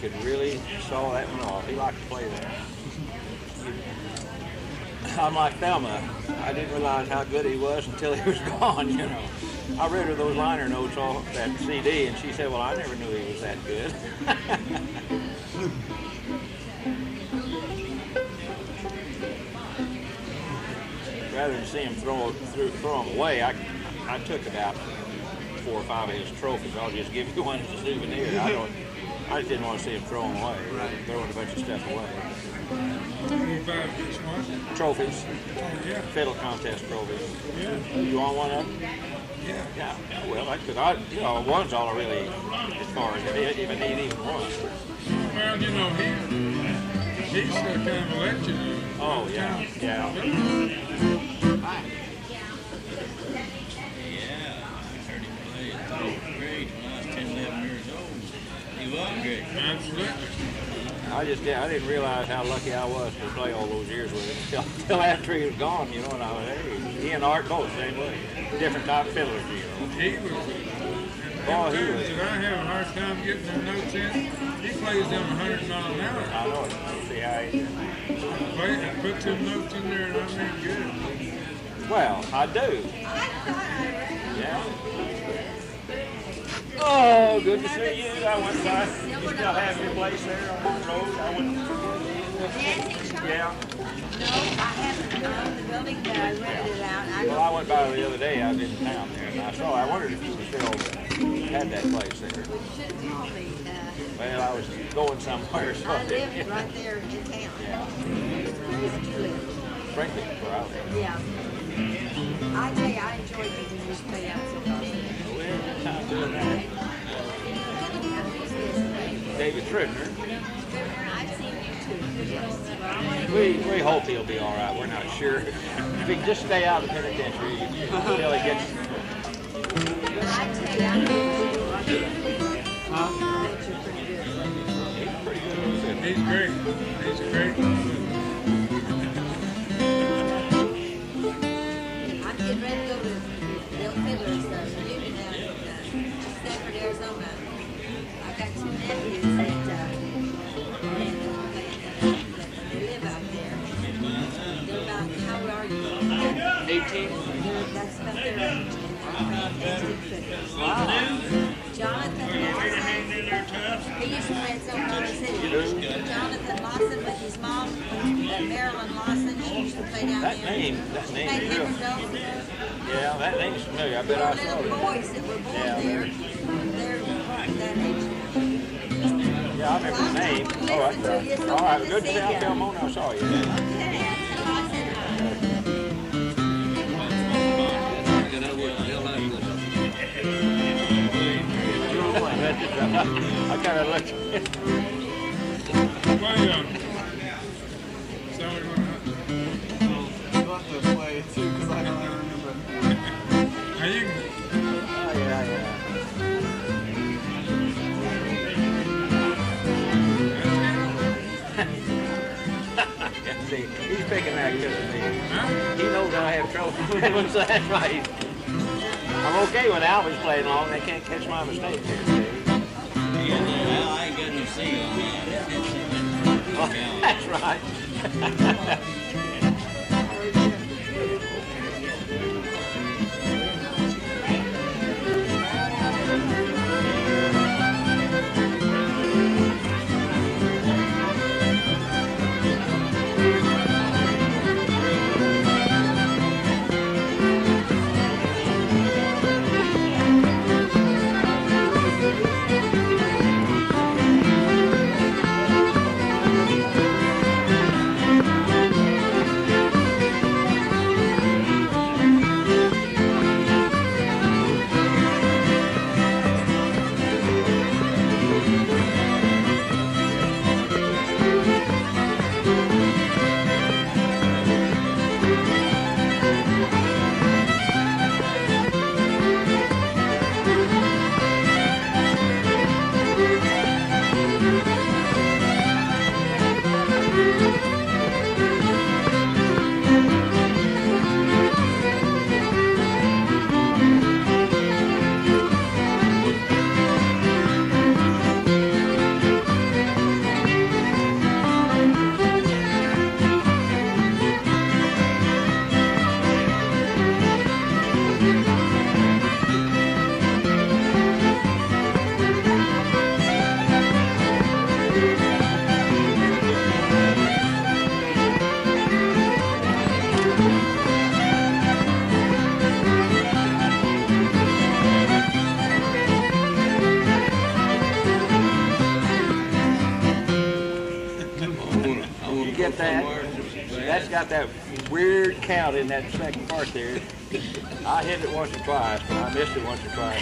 could really saw that one off. He liked to play that. I'm like Thelma. I didn't realize how good he was until he was gone, you know. I read her those liner notes off that C D, and she said, well, I never knew he was that good. Rather than see him throw, throw, throw them away, I, I took about four or five of his trophies. I'll just give you one as a souvenir. I don't. I just didn't want to see him throw them away, right. Throwing a bunch of stuff away. Trophies. Oh, yeah. Fiddle contest trophies. Yeah. You want one of them? Yeah. Yeah. Yeah, well, I could. I, you know, one's all I really, as far as if, if I need even one. Well, you know, he, he's still kind of a legend. Oh, yeah. Yeah. Yeah, I heard him play at third grade when I was ten, eleven years old. He was great. Absolutely. I just did. I didn't realize how lucky I was to play all those years with him until, until after he was gone. You know, and I was, hey, he and Art both same way, different type of fiddlers. You know. He was. Oh, he was. That I have a hard time getting them notes in. He plays them a hundred mile an hour. I know. I see how he. Play and put them notes in there, and I mean good. Well, I do. Yeah. Oh, good to see you. I went by. You still have your place there on the road? I went. Yeah. No, I haven't done the building, but I rented it out. I Well, I went by the other day. I was in town there, and I saw. I wondered if you still had that place there. Well, you should have called me. Uh, Well, I was going somewhere. So I lived right there in town. Yeah. Where did you live? Frankly, where I live. Yeah. I tell you, I enjoyed it when you used to play out so often. We had a good time doing that. David Scrivner. I've seen you too. We we hope he'll be all right. We're not sure. If he can just stay out of the penitentiary until he gets. I tell you, I Huh? bet you're pretty good. He's pretty good with it. He's great. He's great. I'm getting ready to go to Bill Fiddler's uh, reunion out in uh, Stanford, Arizona. I've got two nephews that, uh, and, uh, they, uh, they live out there. They're about, how old are you? eighteen. That's about their age. Fantastic fiddlers. Jonathan Lawson. He used to play at Oklahoma City. Jonathan Lawson with his mom, uh, Marilyn Lawson. She used to play down That there. name, that She name played is real. Hemmerdoe. Yeah, that name's familiar. I bet There I were saw little it. boys that were born Yeah. there. They're that age now. Yeah, I remember the name. Oh, that's right. All right, good to see you. Tell Mona I saw you. Okay. Lawson. I kind of looked. Play on. Somebody want You have to play it too, because I don't remember. to. Now you can. Oh, yeah, yeah. See, he's picking that good at me. Huh? He knows I have trouble. So that's right. I'm okay with Alvie's playing along. They can't catch my mistake here. Yeah, well, I ain't got no seal on Oh, that's right. you get that, that's got that weird count in that second part there. I hit it once or twice, but I missed it once or twice.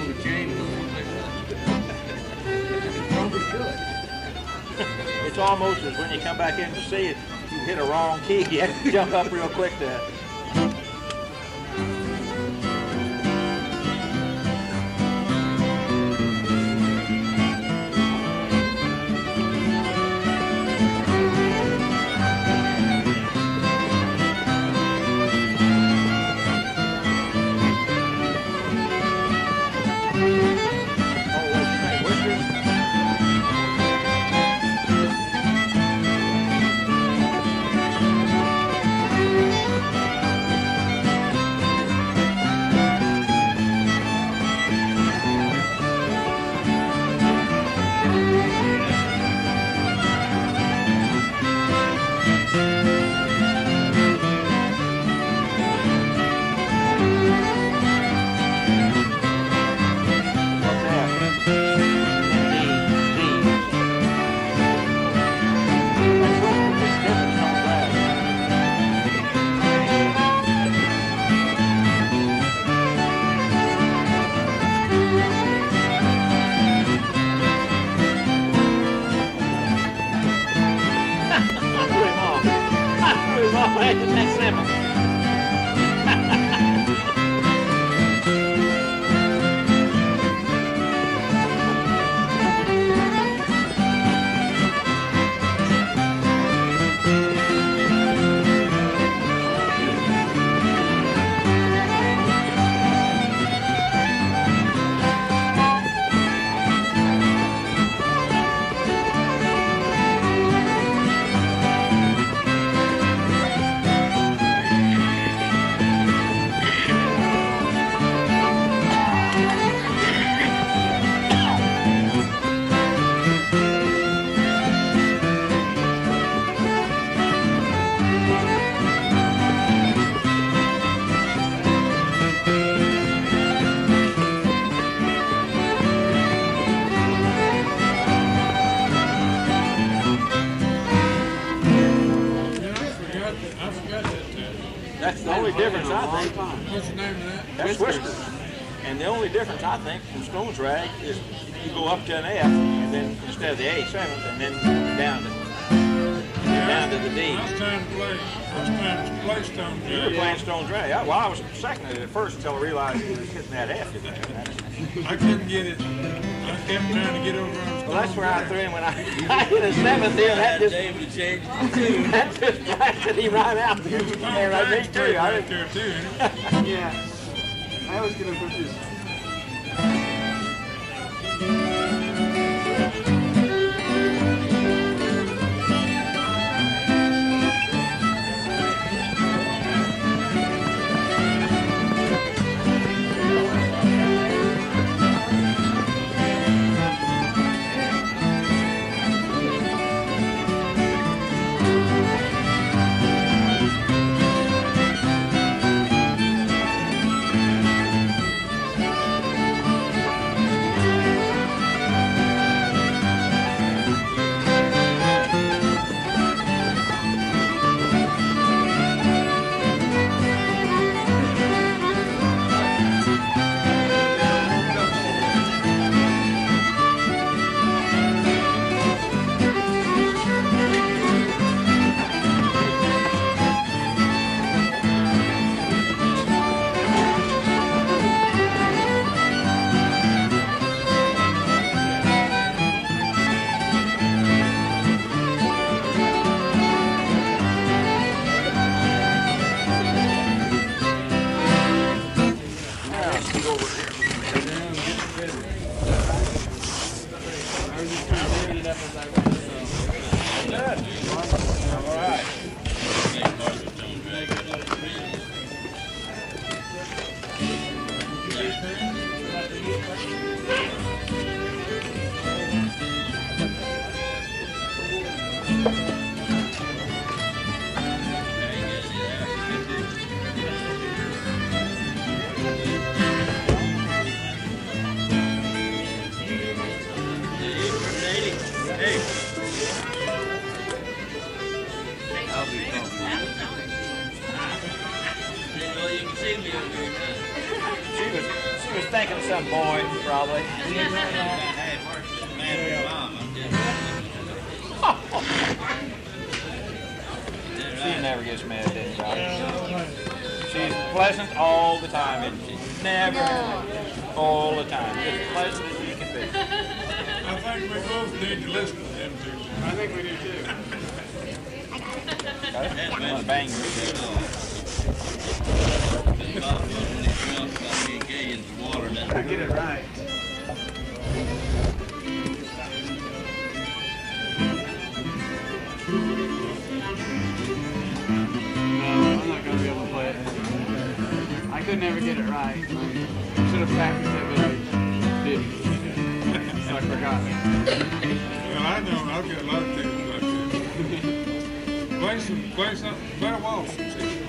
It's almost as when you come back in to see it, you hit a wrong key. You have to jump up real quick to. Difference, I think. What's the name of that? That's Whiskers. And the only difference, I think, from Stone's Rag is you go up to an F, and then instead of the A seventh, and then down to Yeah, down to the D. I was trying to play. I was trying to play Stone You were Rag. playing Stone's Rag. I, well, I was second at it at first until I realized you were hitting that F. I couldn't get it. I kept trying to get over on Stone Well, that's where I Rag. threw him when I, I hit a seventh there. That just David changed that just blasted him right out. Stone And I Rag's think great too. I right didn't. there too, ain't it? Yeah. I was gonna put this. She was she was thinking of some boy, probably. She never gets mad at anybody. She's pleasant all the time, isn't she? Never. No. All the time. Just pleasant as you can be. I think we both need to listen to them two. I think we do too. I'm gonna bang you. Get it right. No, I'm not gonna be able to play it. I could never get it right. I should have practiced it, but I didn't. So I forgot. Well, I know I've got a lot of things like that. Play some, play something, play a waltz. See?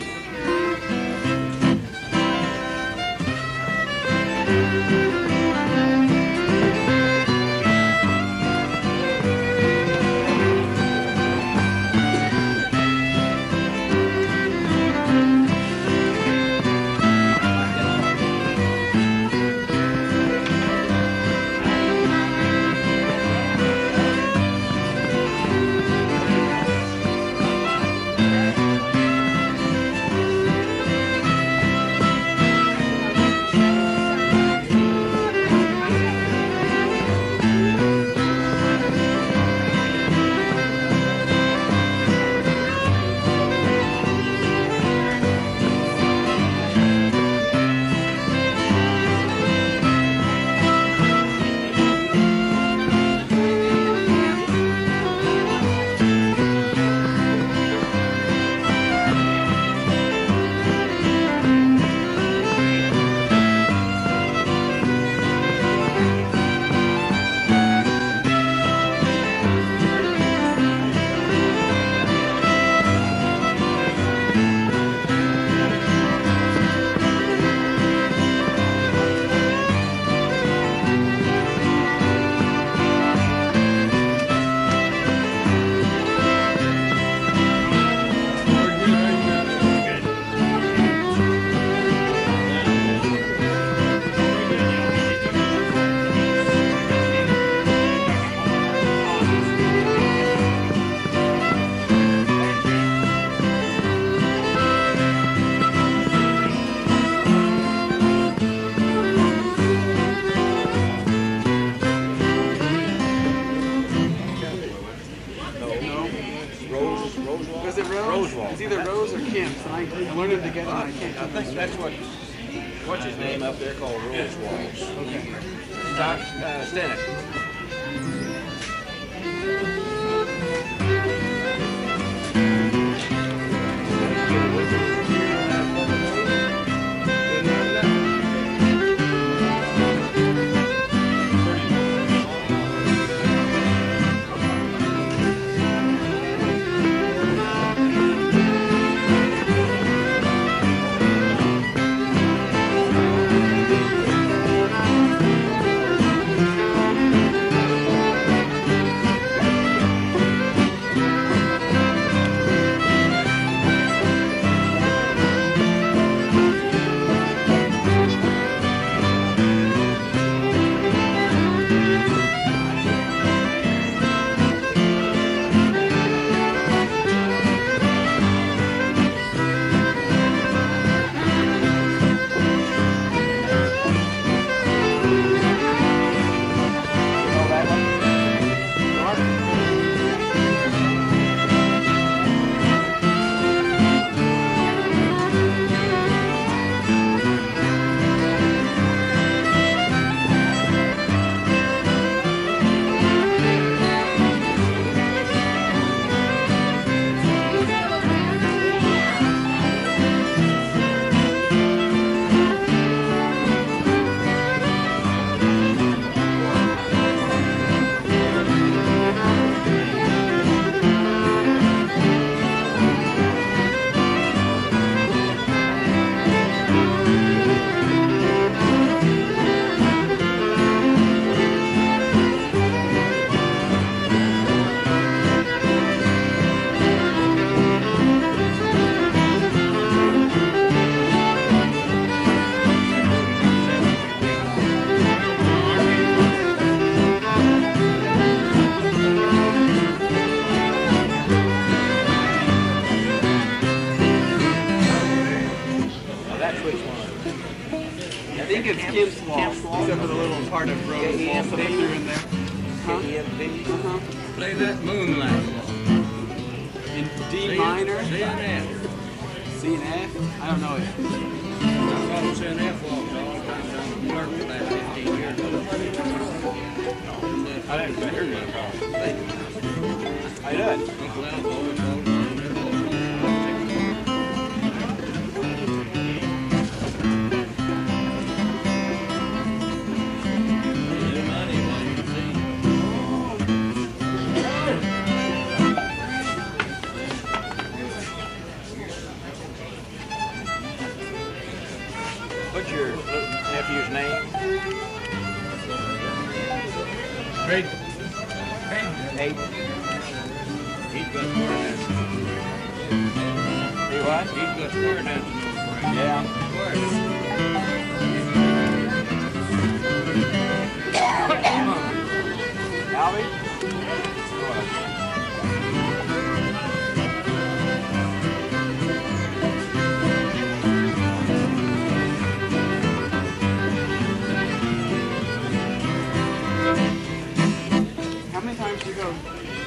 It's either Rose or Kim. So I, I learned them together and I can't. I think that's what, what's his name up there called Rose Waltz. Okay. Doc uh, Stennett. Thank you. think it's Kimswall, except for the little part of Rose Wall that they threw in there. Huh? Uh-huh. Play that Moonlight. In D minor? C and F. C and F? I don't know it. I followed C and F walks all the time down the clerk for about fifteen years. I didn't hear you. How you doing? Uncle Al always told me. What's your nephew's name? Hey, Hayden. He's got square dancing. He what? He's got square dancing. Yeah. Alvie? How many times do you go?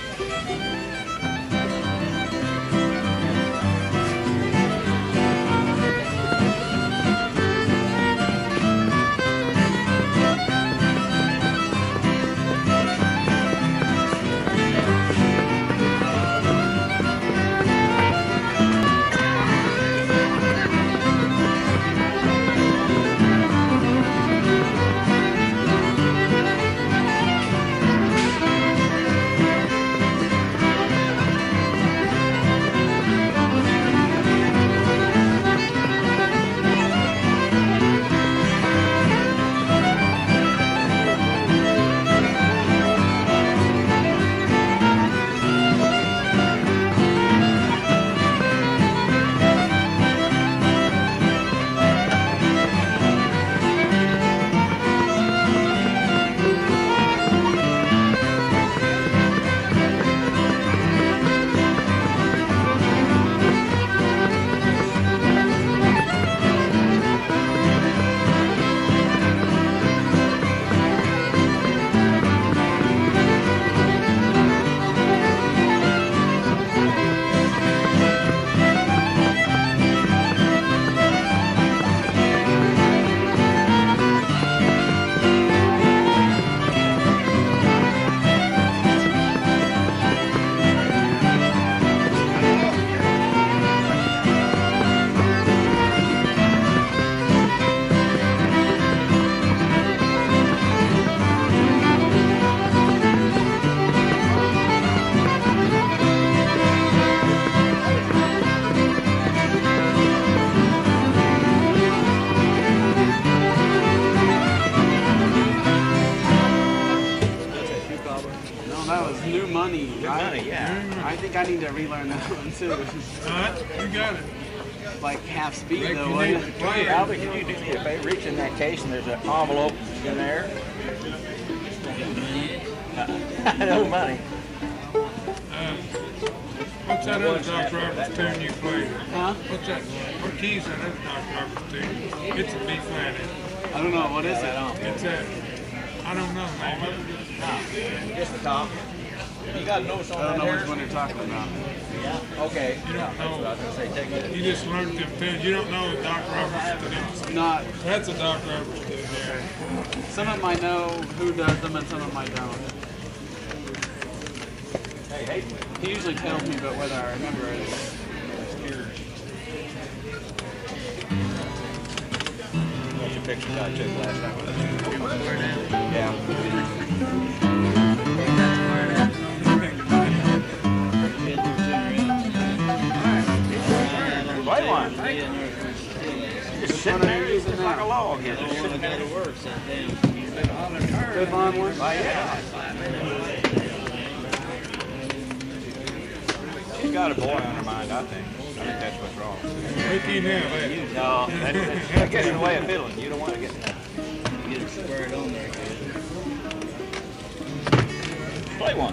I think I need to relearn that one too. Alright, you got it. Like half speed Like though, you wasn't need it? to play it. Alvie, can you do me a favor? Reach in that case and there's an envelope in there. No money. Uh, what's that other Doc Roberts tune you played? Huh? What's that? What key's that other Doc Roberts tune? It's a B flat. I don't know. What is it? It's a, I don't know, man. No, just the top. You got notes on I don't that know here? which one you're talking about. Yeah. Okay. You don't That's what I know. was gonna say. Take it. You just learned them tunes. You don't know the Doc Roberts tunes. Not. That's a Doc Roberts tune there. Some of them I know who does them, and some of them I don't. Hey, hey. He usually tells me, but whether I remember it. That's your pictures I took last night. Yeah. Play one. Just sitting there, he's like a log. Good on one? Oh, yeah. She's got a boy on her mind, I think. I think that's what's wrong. We can't have that. No, that, that, that gets in the way of fiddling. You don't want to get that. Get it squared on there. Play one.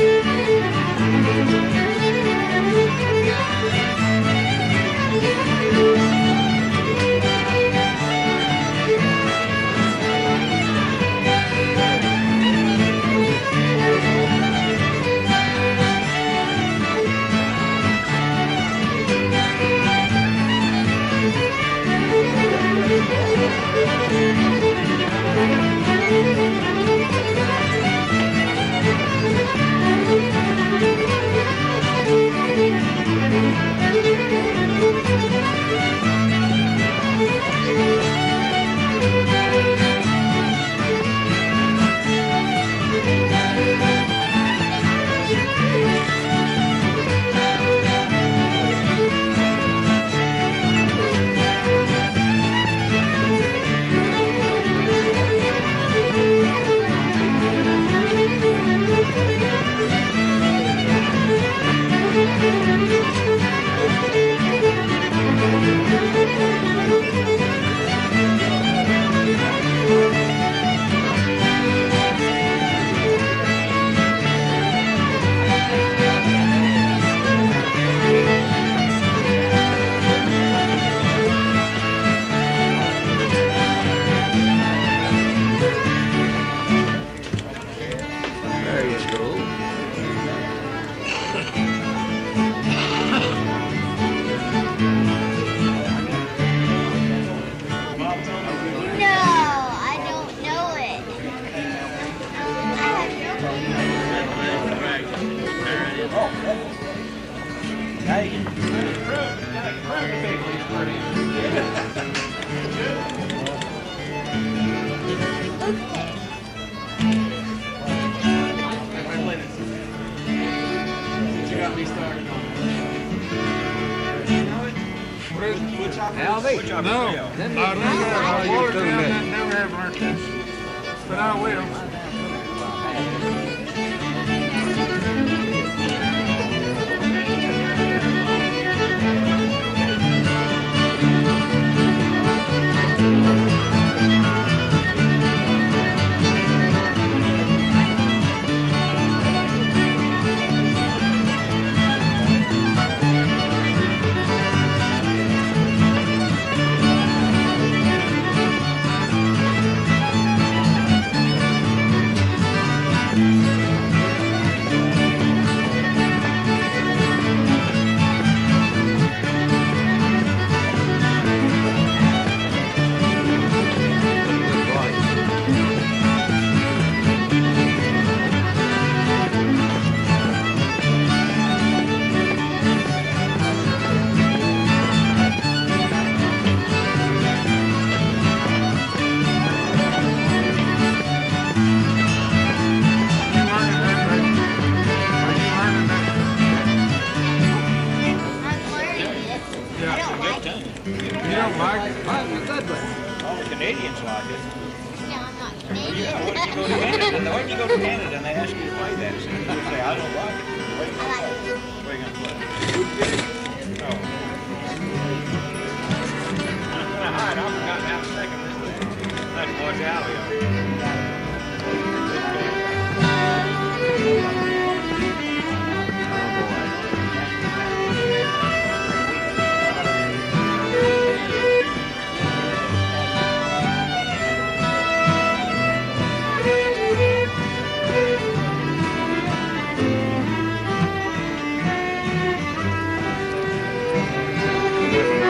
Alvie? No. I don't know how you do that. Never have learned this. But I will.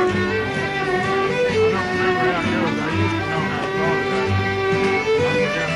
I used to know how to follow that.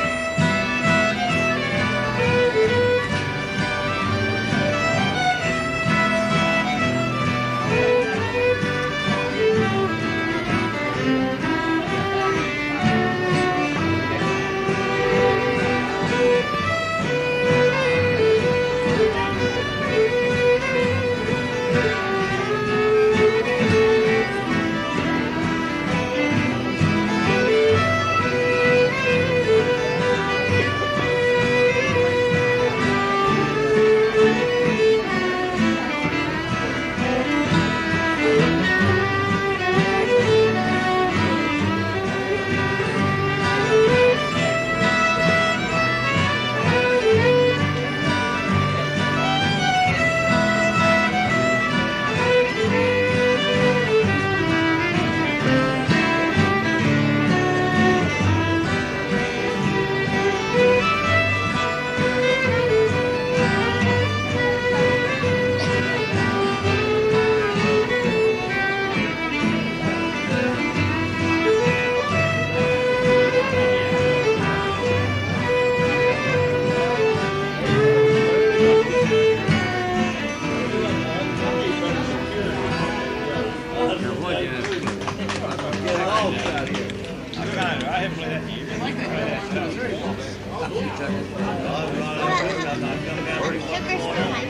Sugar spoon pipe.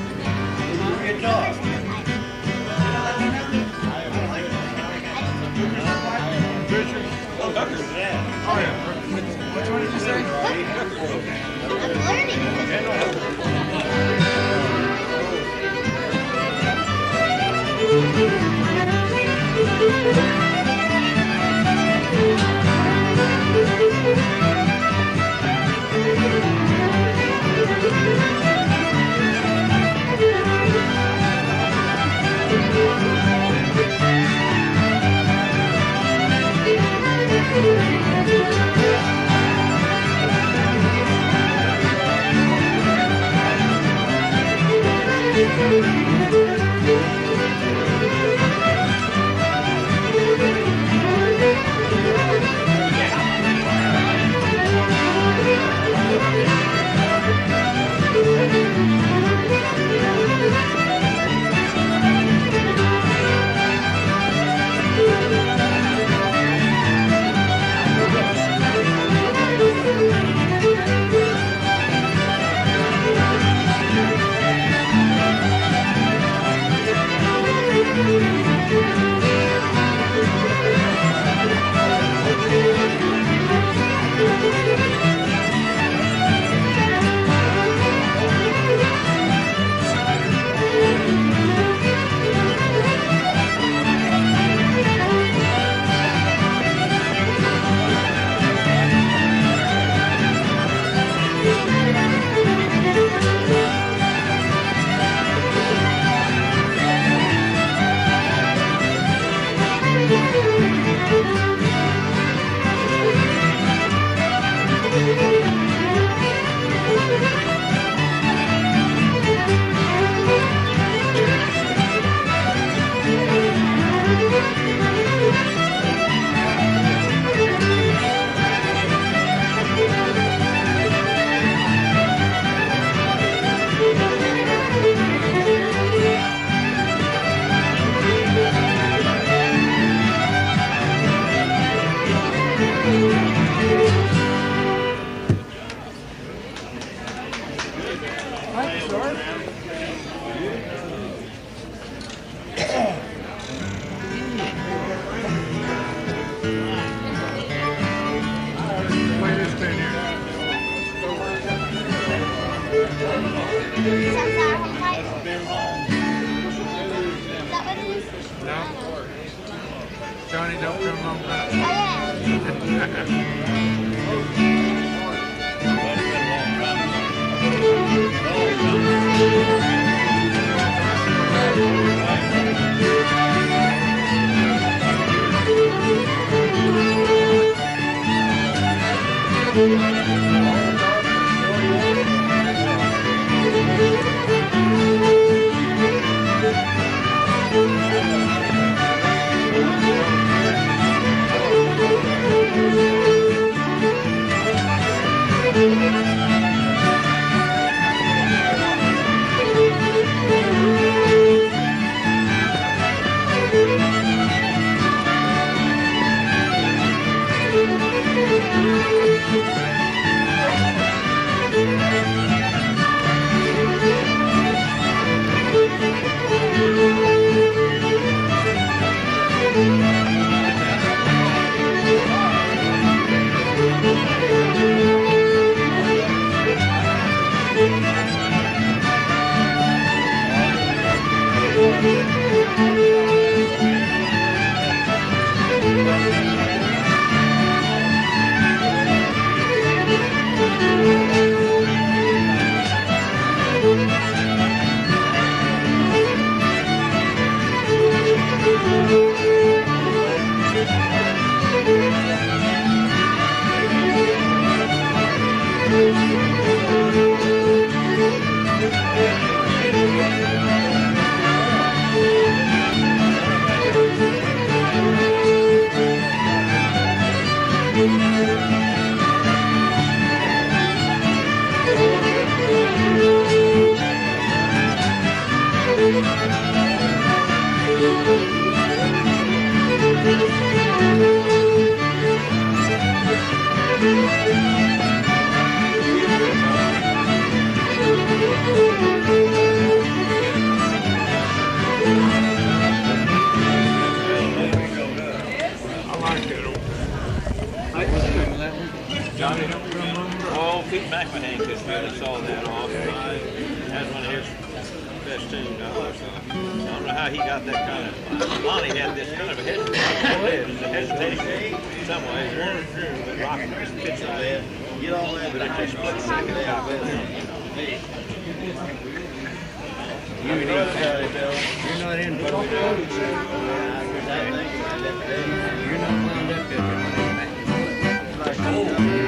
Oh, yeah. Which one did you say? I'm learning. Johnny, don't come home back. Pete McMahon just really saw that off. That's one of his best tunes. I don't know how he got that kind of. Lonnie had this kind of a hesitation, a hesitation in some ways. But rocking just fits right in. Get all that, but it just split second out. You need You're not in for it. You're not wound up yet. Like, oh.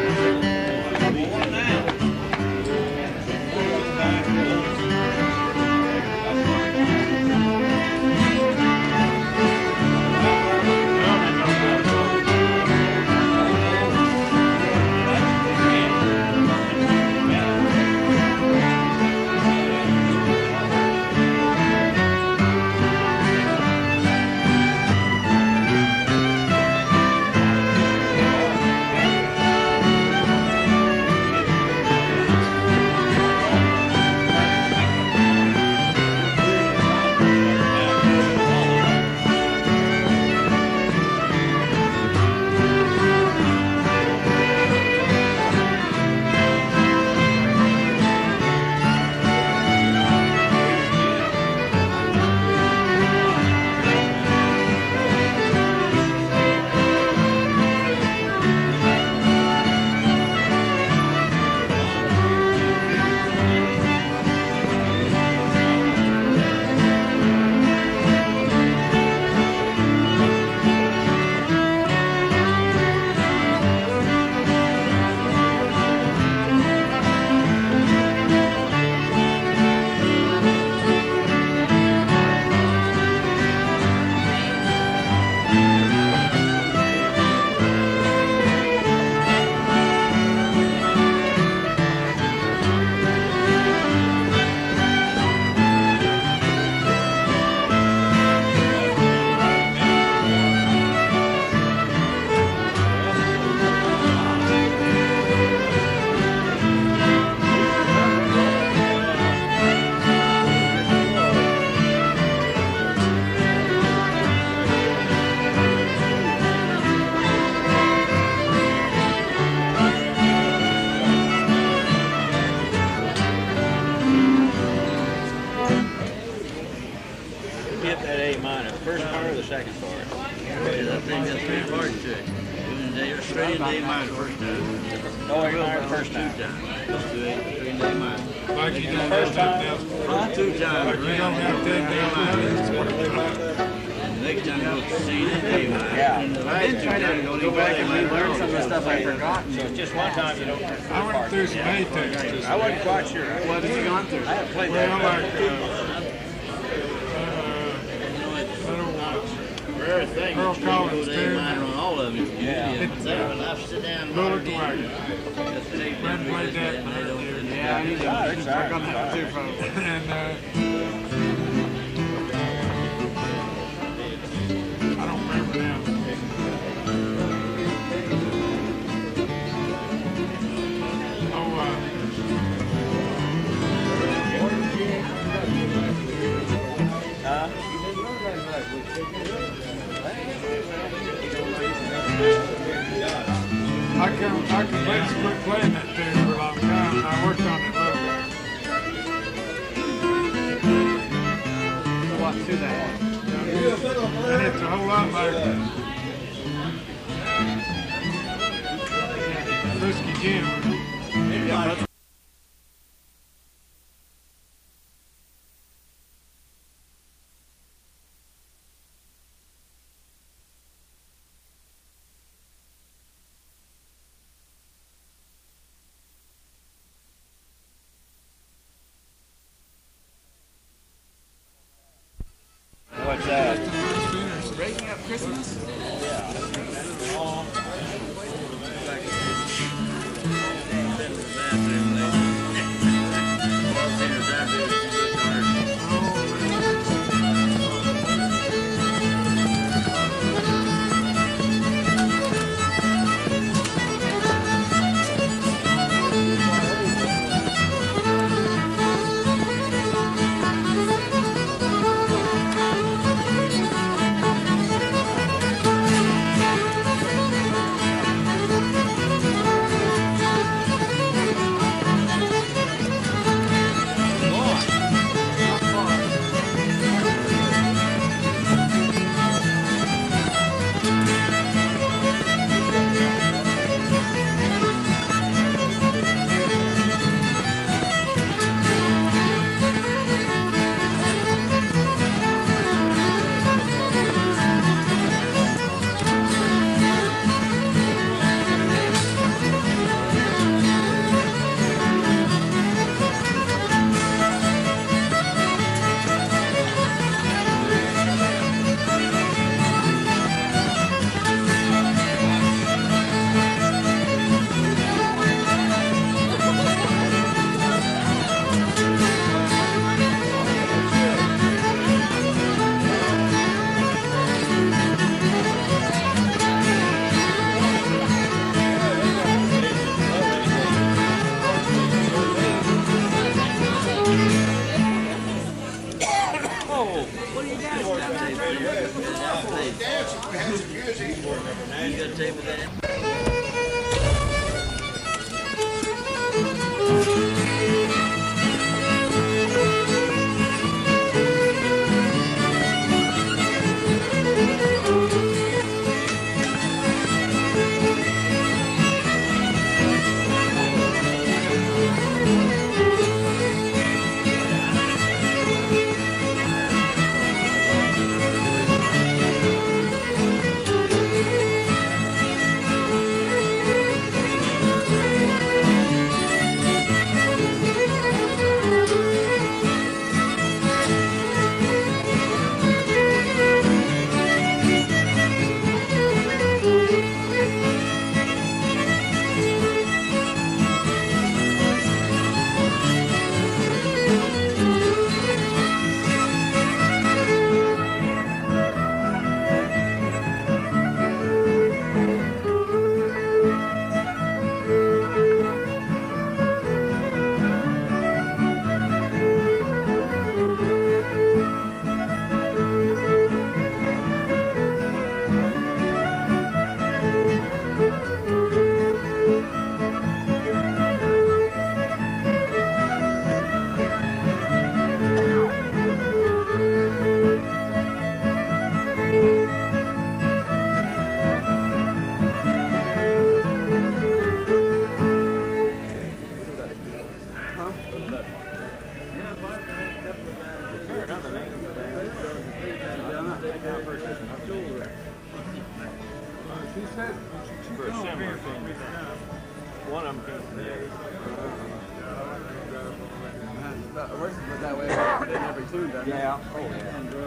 What's that? Breaking up Christmas? Yeah. Bathroom. Huh? She said she For a told me similar it's thing. gonna be done. One of them came from there. Was that way in every tune, doesn't it? Yeah. Oh, yeah.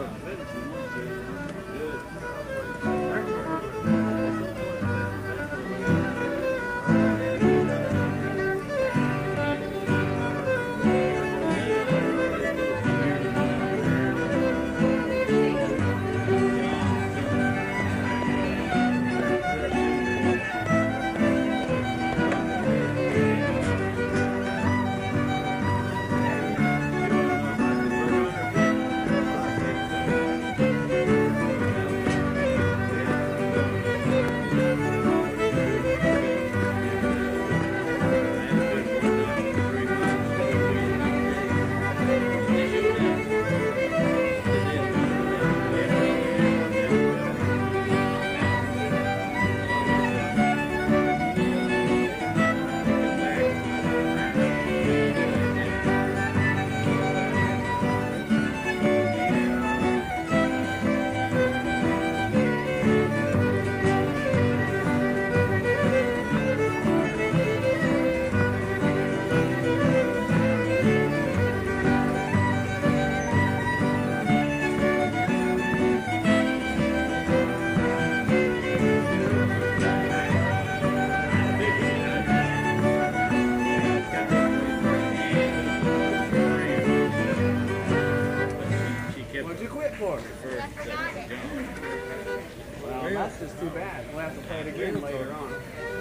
What'd you quit for? I forgot it. Well, that's just too bad. We'll have to pay it again later on.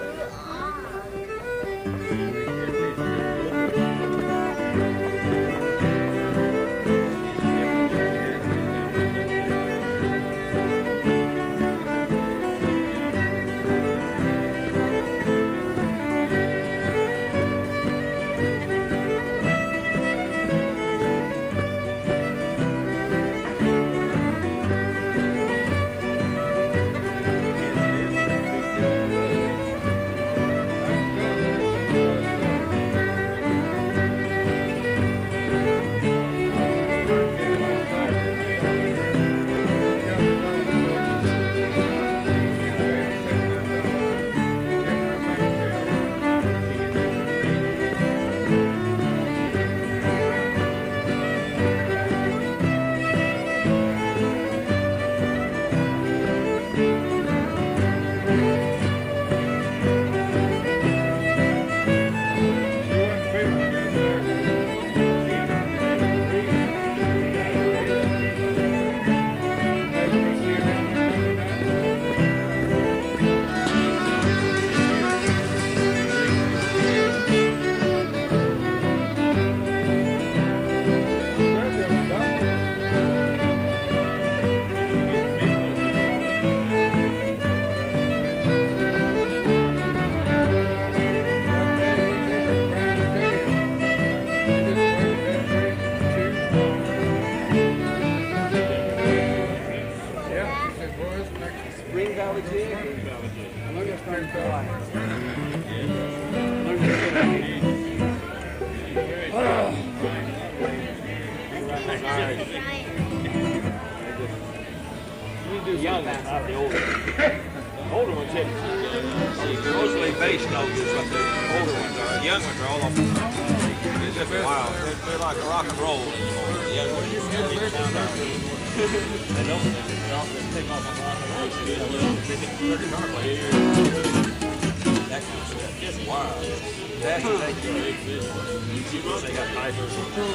Young ones, not the older ones. The older ones hit Mostly bass notes is what the older ones are. The young ones are all off the top. It's just wild. They're, they're like rock and roll anymore. The young ones just really sound out. They don't. They often take off on rock and roll. They hit the guitar player. That kind of stuff. Just wild. That's what they do. They got pipers.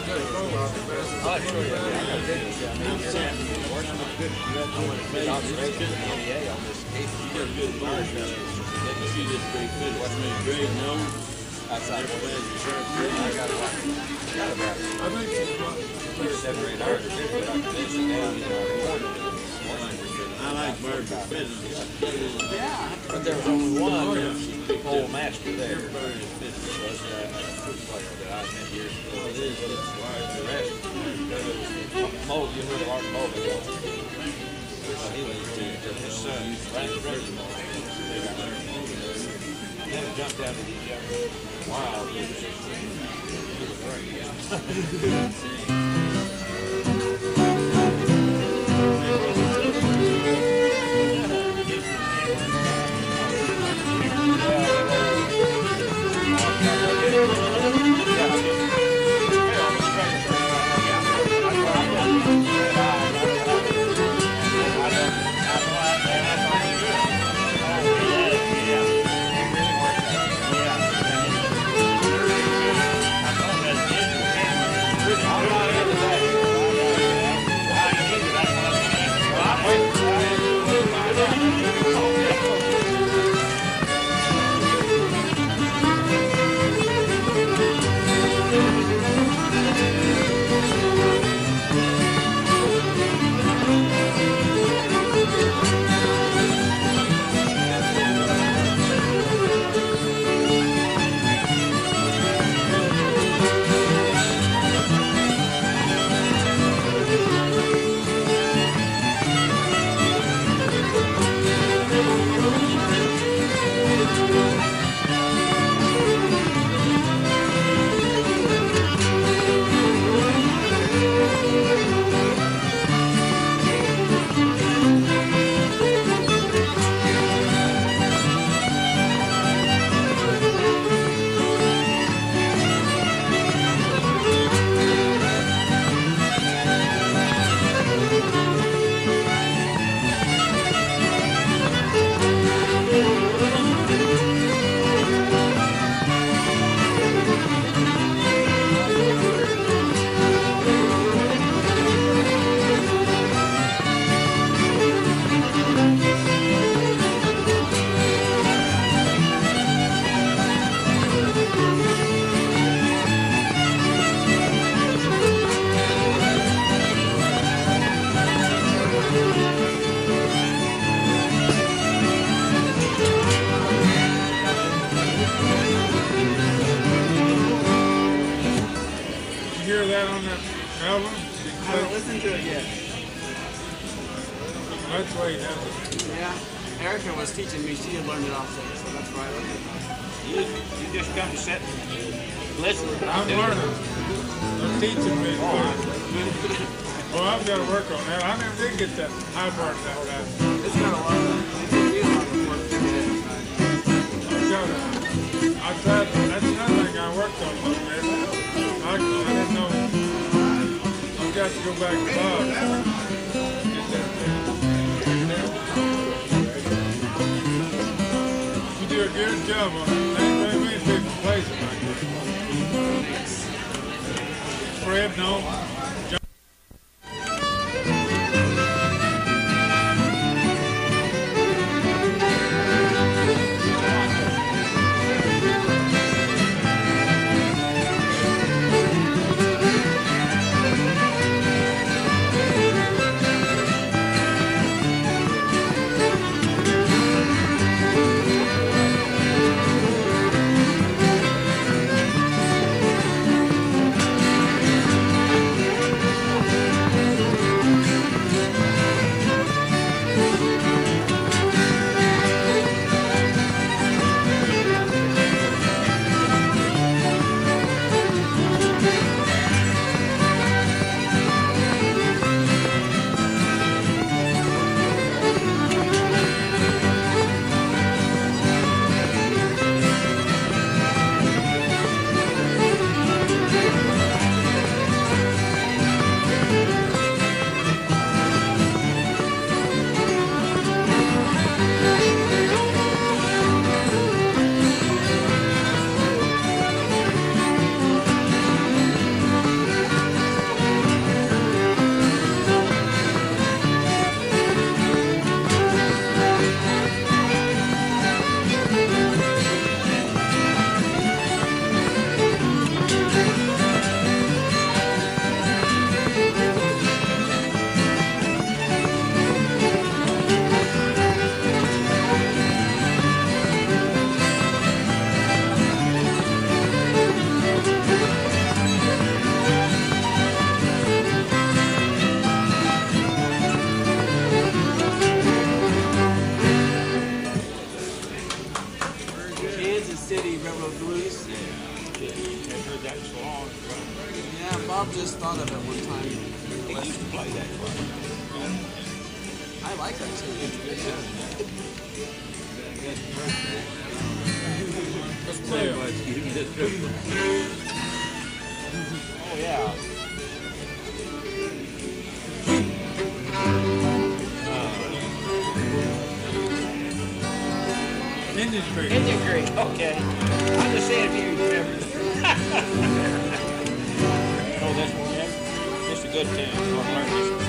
Oh, sure, yeah. I got videos. Yeah, I mean, you're working with good. You have to make observations in the N B A on this case. You got good bars down there. Let me see this great fiddle. Watch me great nose. Outside. I got about, got about I think it's about seven or eight hours of video I can finish it down, you know, recorded it. I like birds and fiddles. Yeah. But there was only one old master there. Was that flute player that I met years ago. The rest, Mo, you know, Art Mulvey. So he was his son, Frank Frenchman. Then it jumped out of these young wild. He was great. That's why he does it. Yeah. Erica was teaching me. She had learned it also, so that's why I learned it. You, you just come to sit and listen. I'm learning. They're teaching me. Well, I've got to work on that. I never did get that high part that fast. It's got a lot of it's a lot of work to get it. I've got to, I tried, that's another thing I worked on a little bit. I, I didn't know. I've got to go back to Bob. Get that thing. You do a good job on it. Ain't very many people plays it like that. Fred, no. Yeah, Bob just thought of it one time. He used to play that one. I like that too. Yeah. Let's play it. Oh, yeah. Indian Creek. Indian Creek, okay. I'm just saying if you remember. Oh, this one, yeah? This is a good tune. You want to learn this one?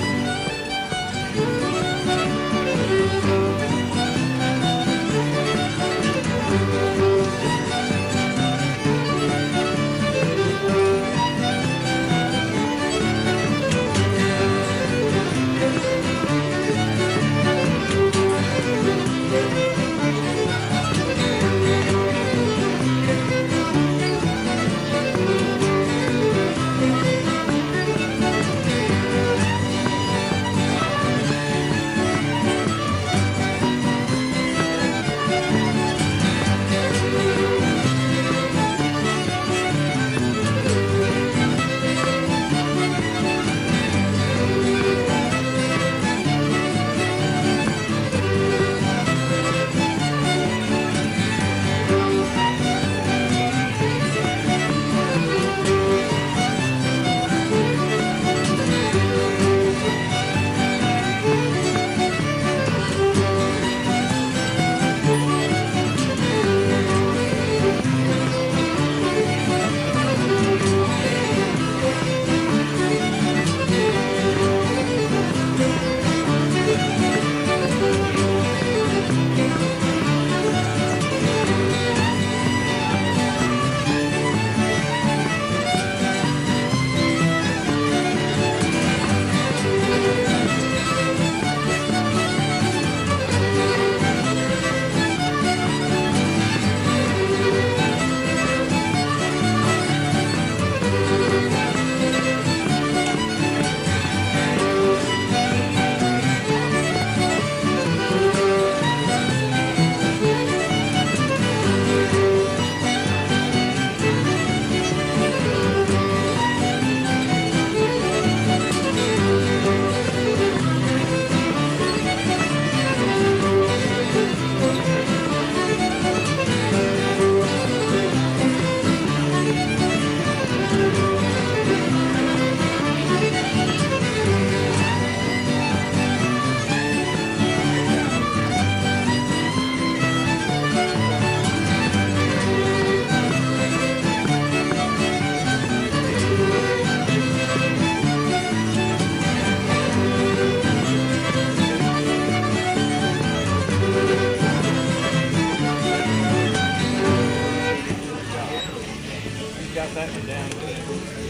that one down good.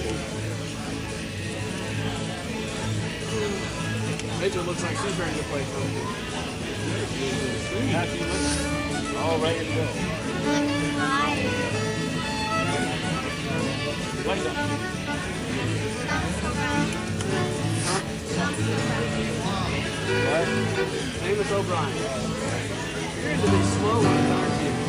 Rachel looks like she's ready to play something. How she looks all ready to go. I'm tired. Play something. What? Name is O'Brien. You're into these slow ones, aren't you?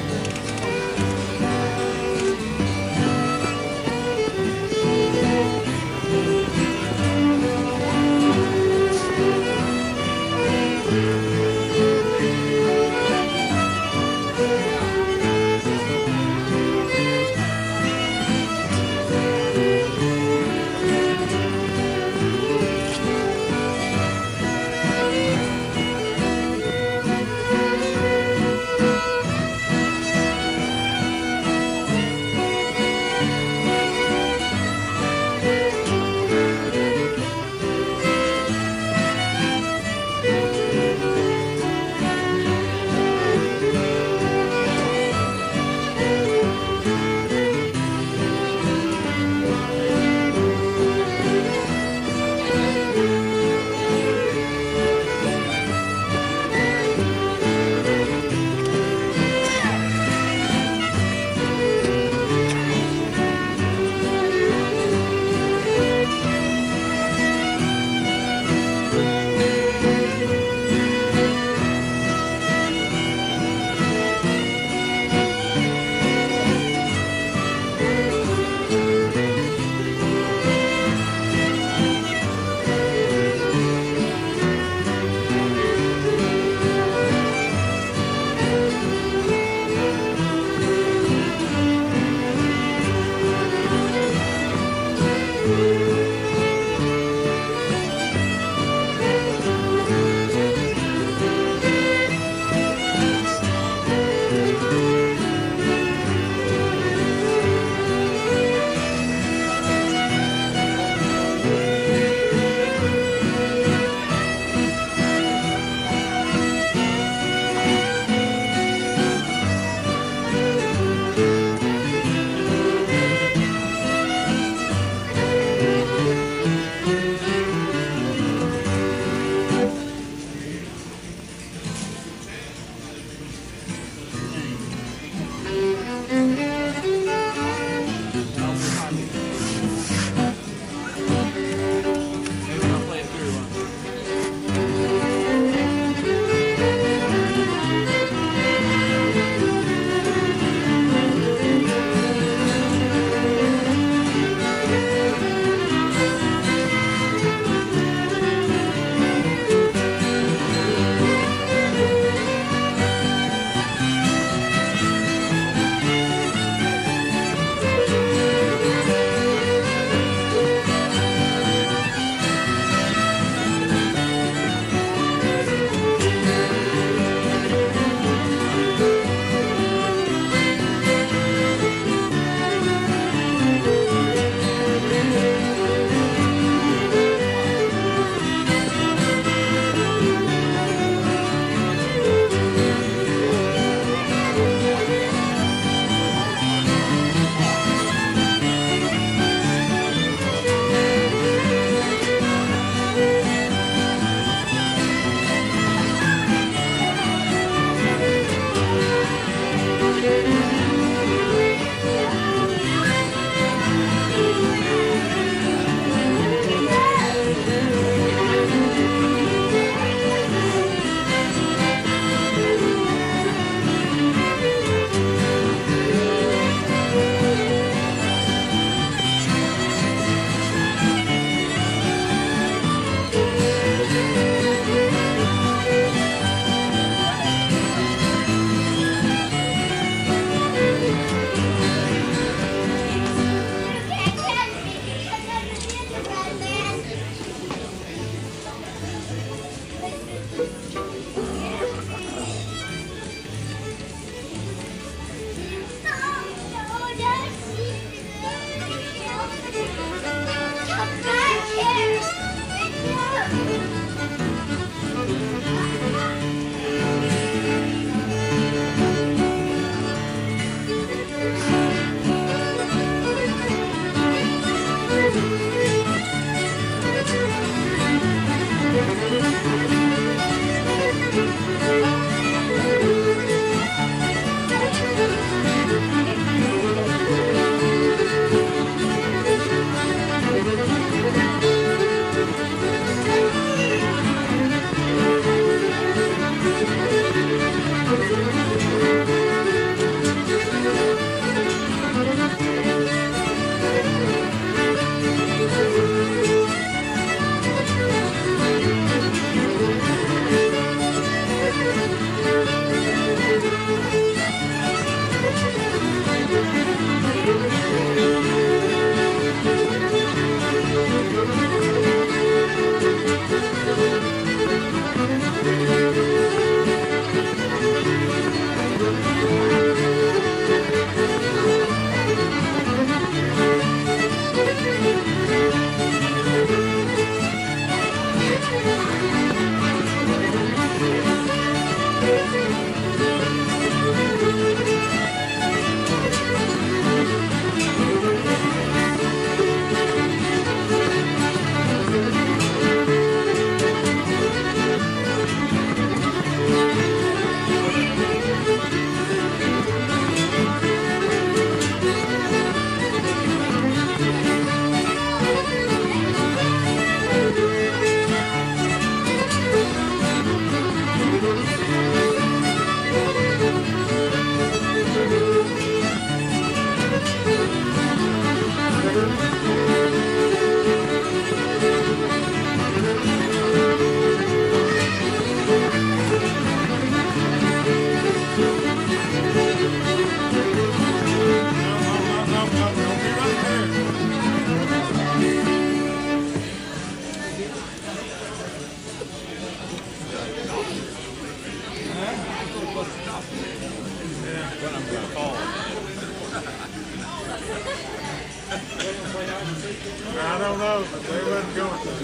on those, but they wasn't going to.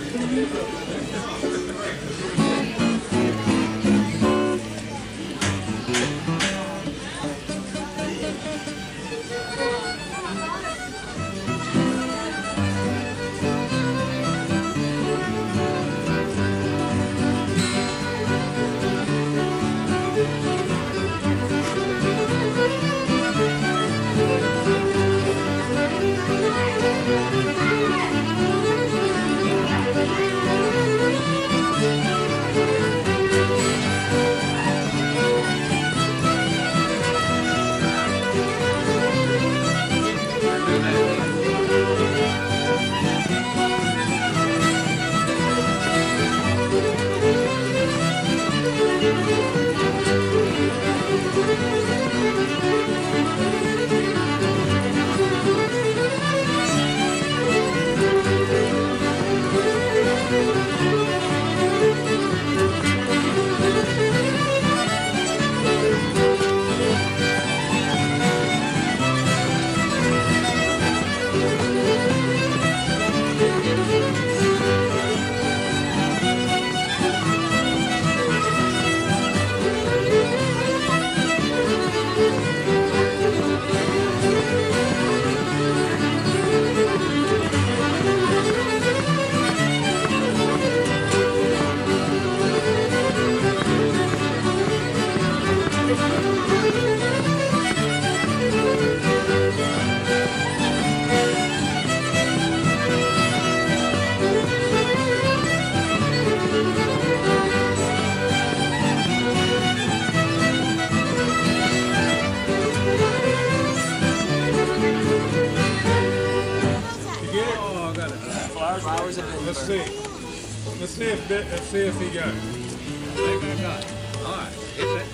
Let's see. Let's see if let's see if he got it. Maybe I got it. All right, hit it.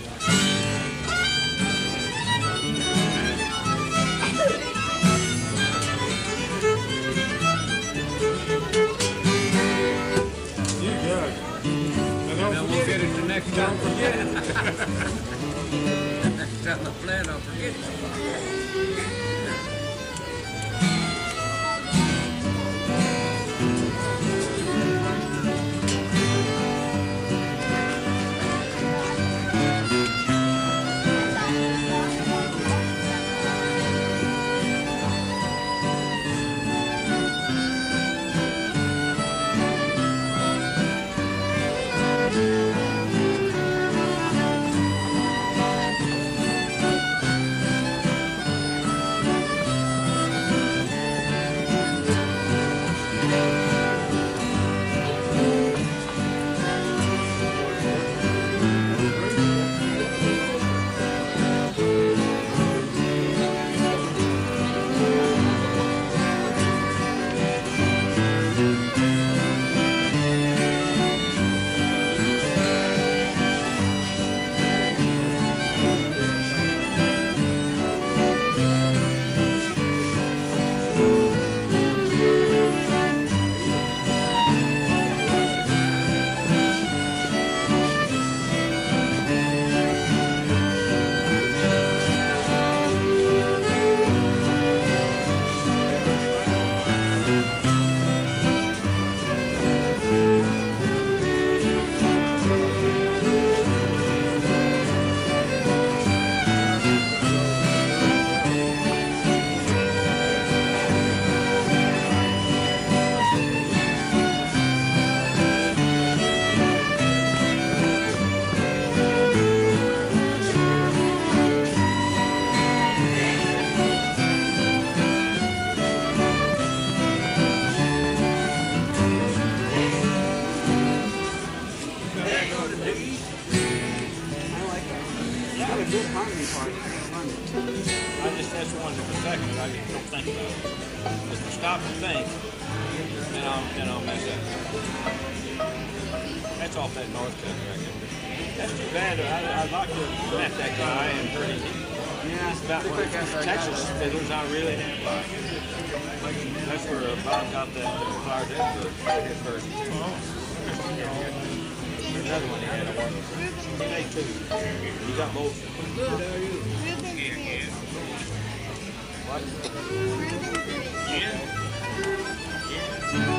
You got it. And don't Then we'll forget get it the next time. Don't forget it. Next time I plan, I'll forget it. I just, that's one for a second, I just don't think about it. Just to stop and think, and I'll, and I'll mess up. That's off that North Cut record. That's too bad. I, I'd like to have met that guy and heard him. Yeah, it's about one of the Texas fiddlers I really didn't like. That's where Bob got that Flower Death his version. There's another one he had to work with. He made two. He got both. Good, how are you? Yeah, yeah. What? Yeah. Yeah.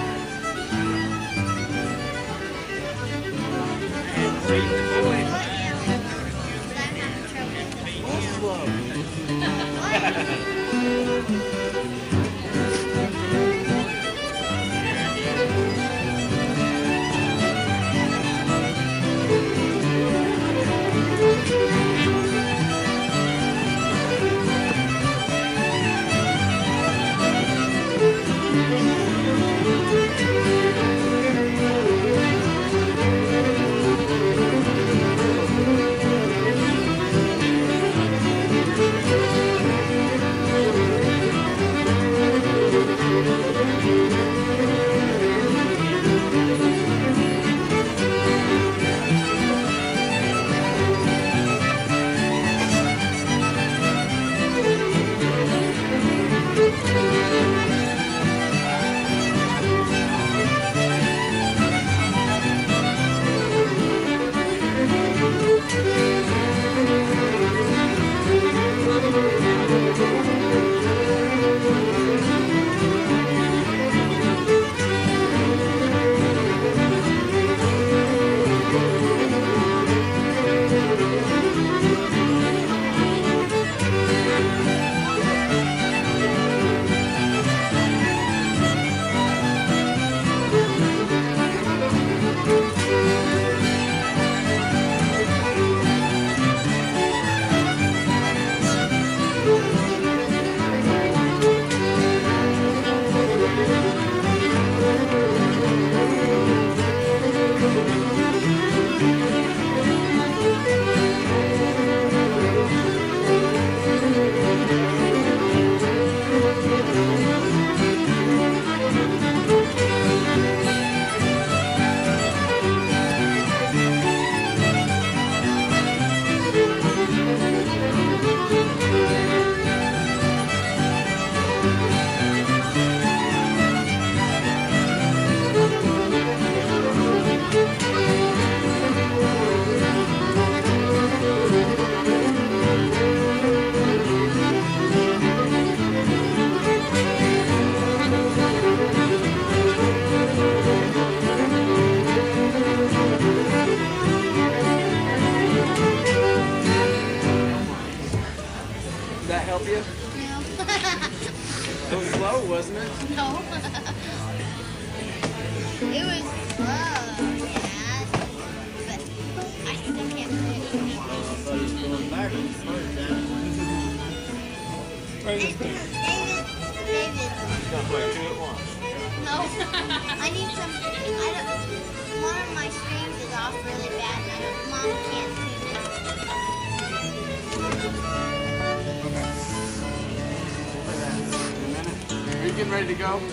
wasn't it? No. It was slow, Dad. But I still can't play it. I thought he was going backwards first, Dad. David, David. Gotta play two at once. No. I need some. I don't. One of my strings is off really bad, and I don't, Mom can't see it. Are you getting ready to go?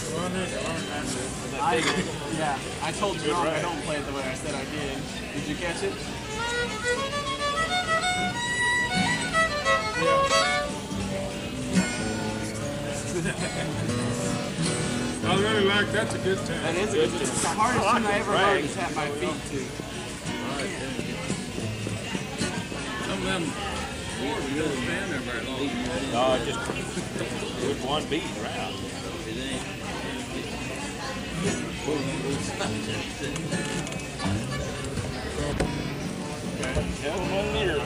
Well, I need to learn that too. I, yeah, I told you wrong. I don't play it the way I said I did. Did you catch it? I really like that's a good tune. That is a good tune. It's the hardest tune I ever heard is At My Feet, too. Some of them boards you don't stand there very long. No, I just with one beat around. It ain't. Hell of a leader.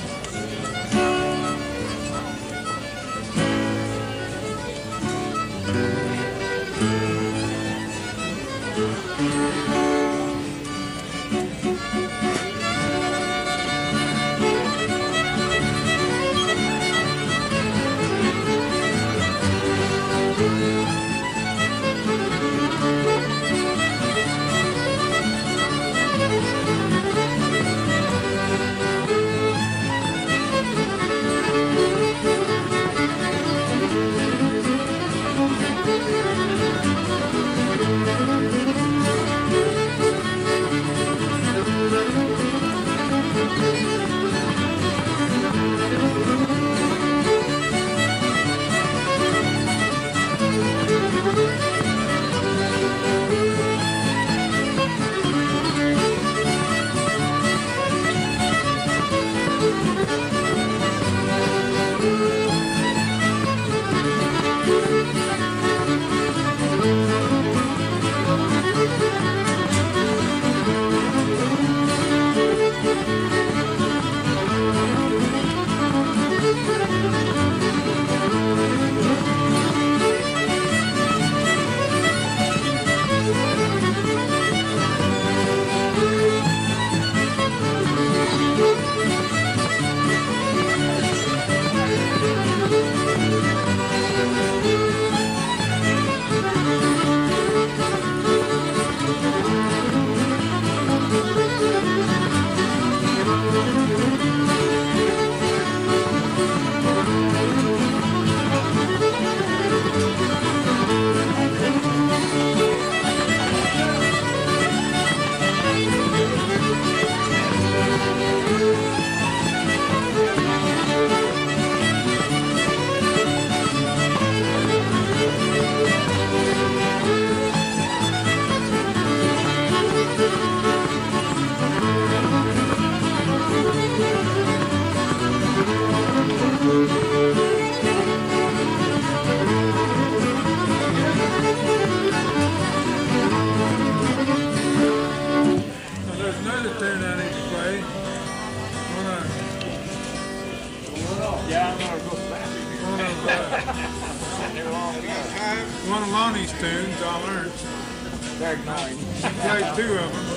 One of Lonnie's tunes I learned. Very nine. She played two of them.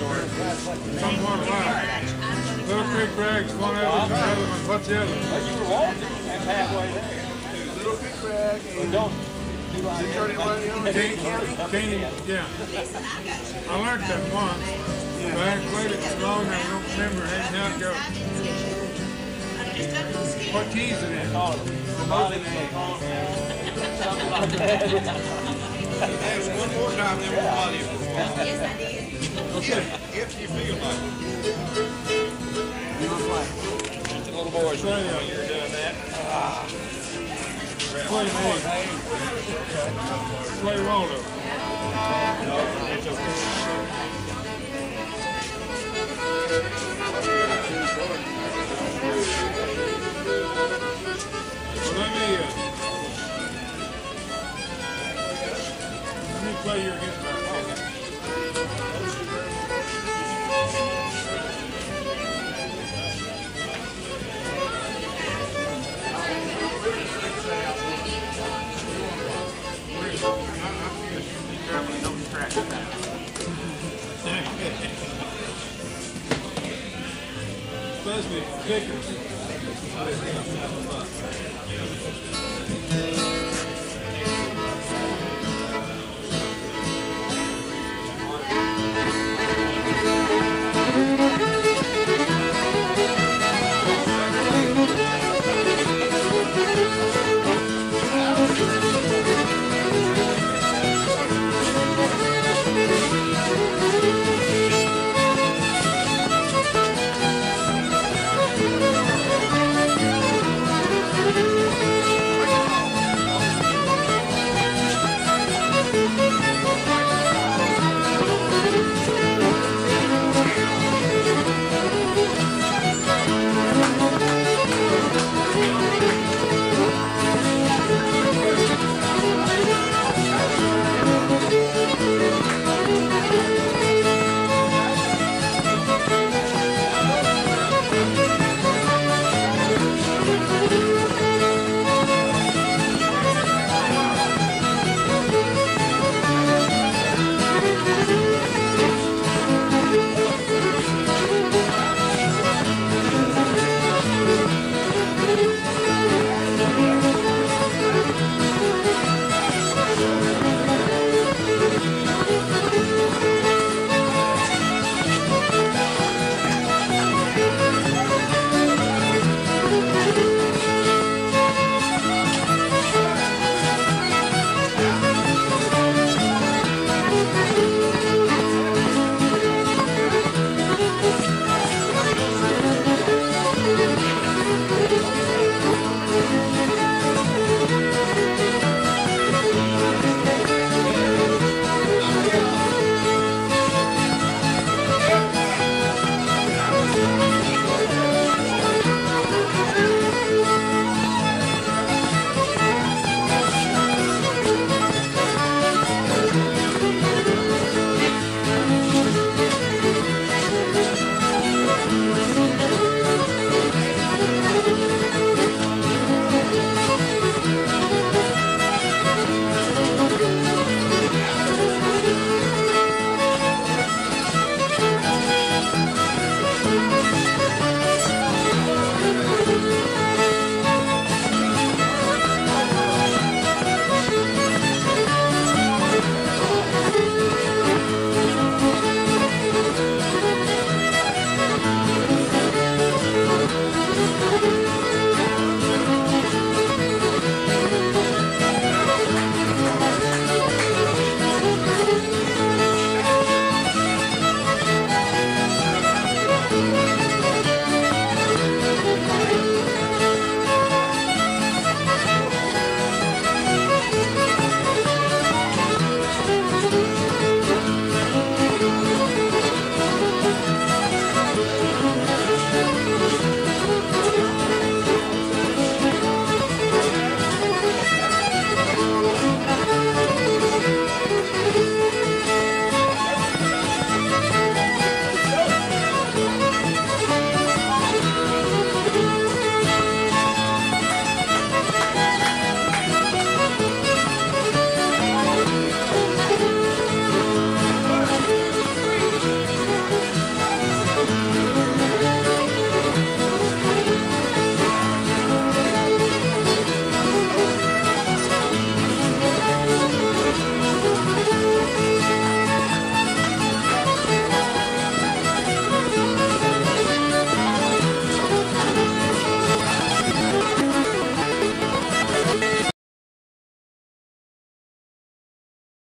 Somewhat alike. Little Creek Craig's one of them, the other one, what's the other one? You were walking, that's halfway there. Little Creek Crag. And don't. King, King, yeah. I learned that once, but I hadn't played it so long I don't remember how it goes. What keys is it in? Oh, something like that. Ask one more time, then we'll body it. Yes, I did. If, if you feel like it. The little boys, when you're doing that. Ah. Play me. Play Waldo. No, it's okay. Well, let me, uh, let me play your guitar. Supposed to be Vickers.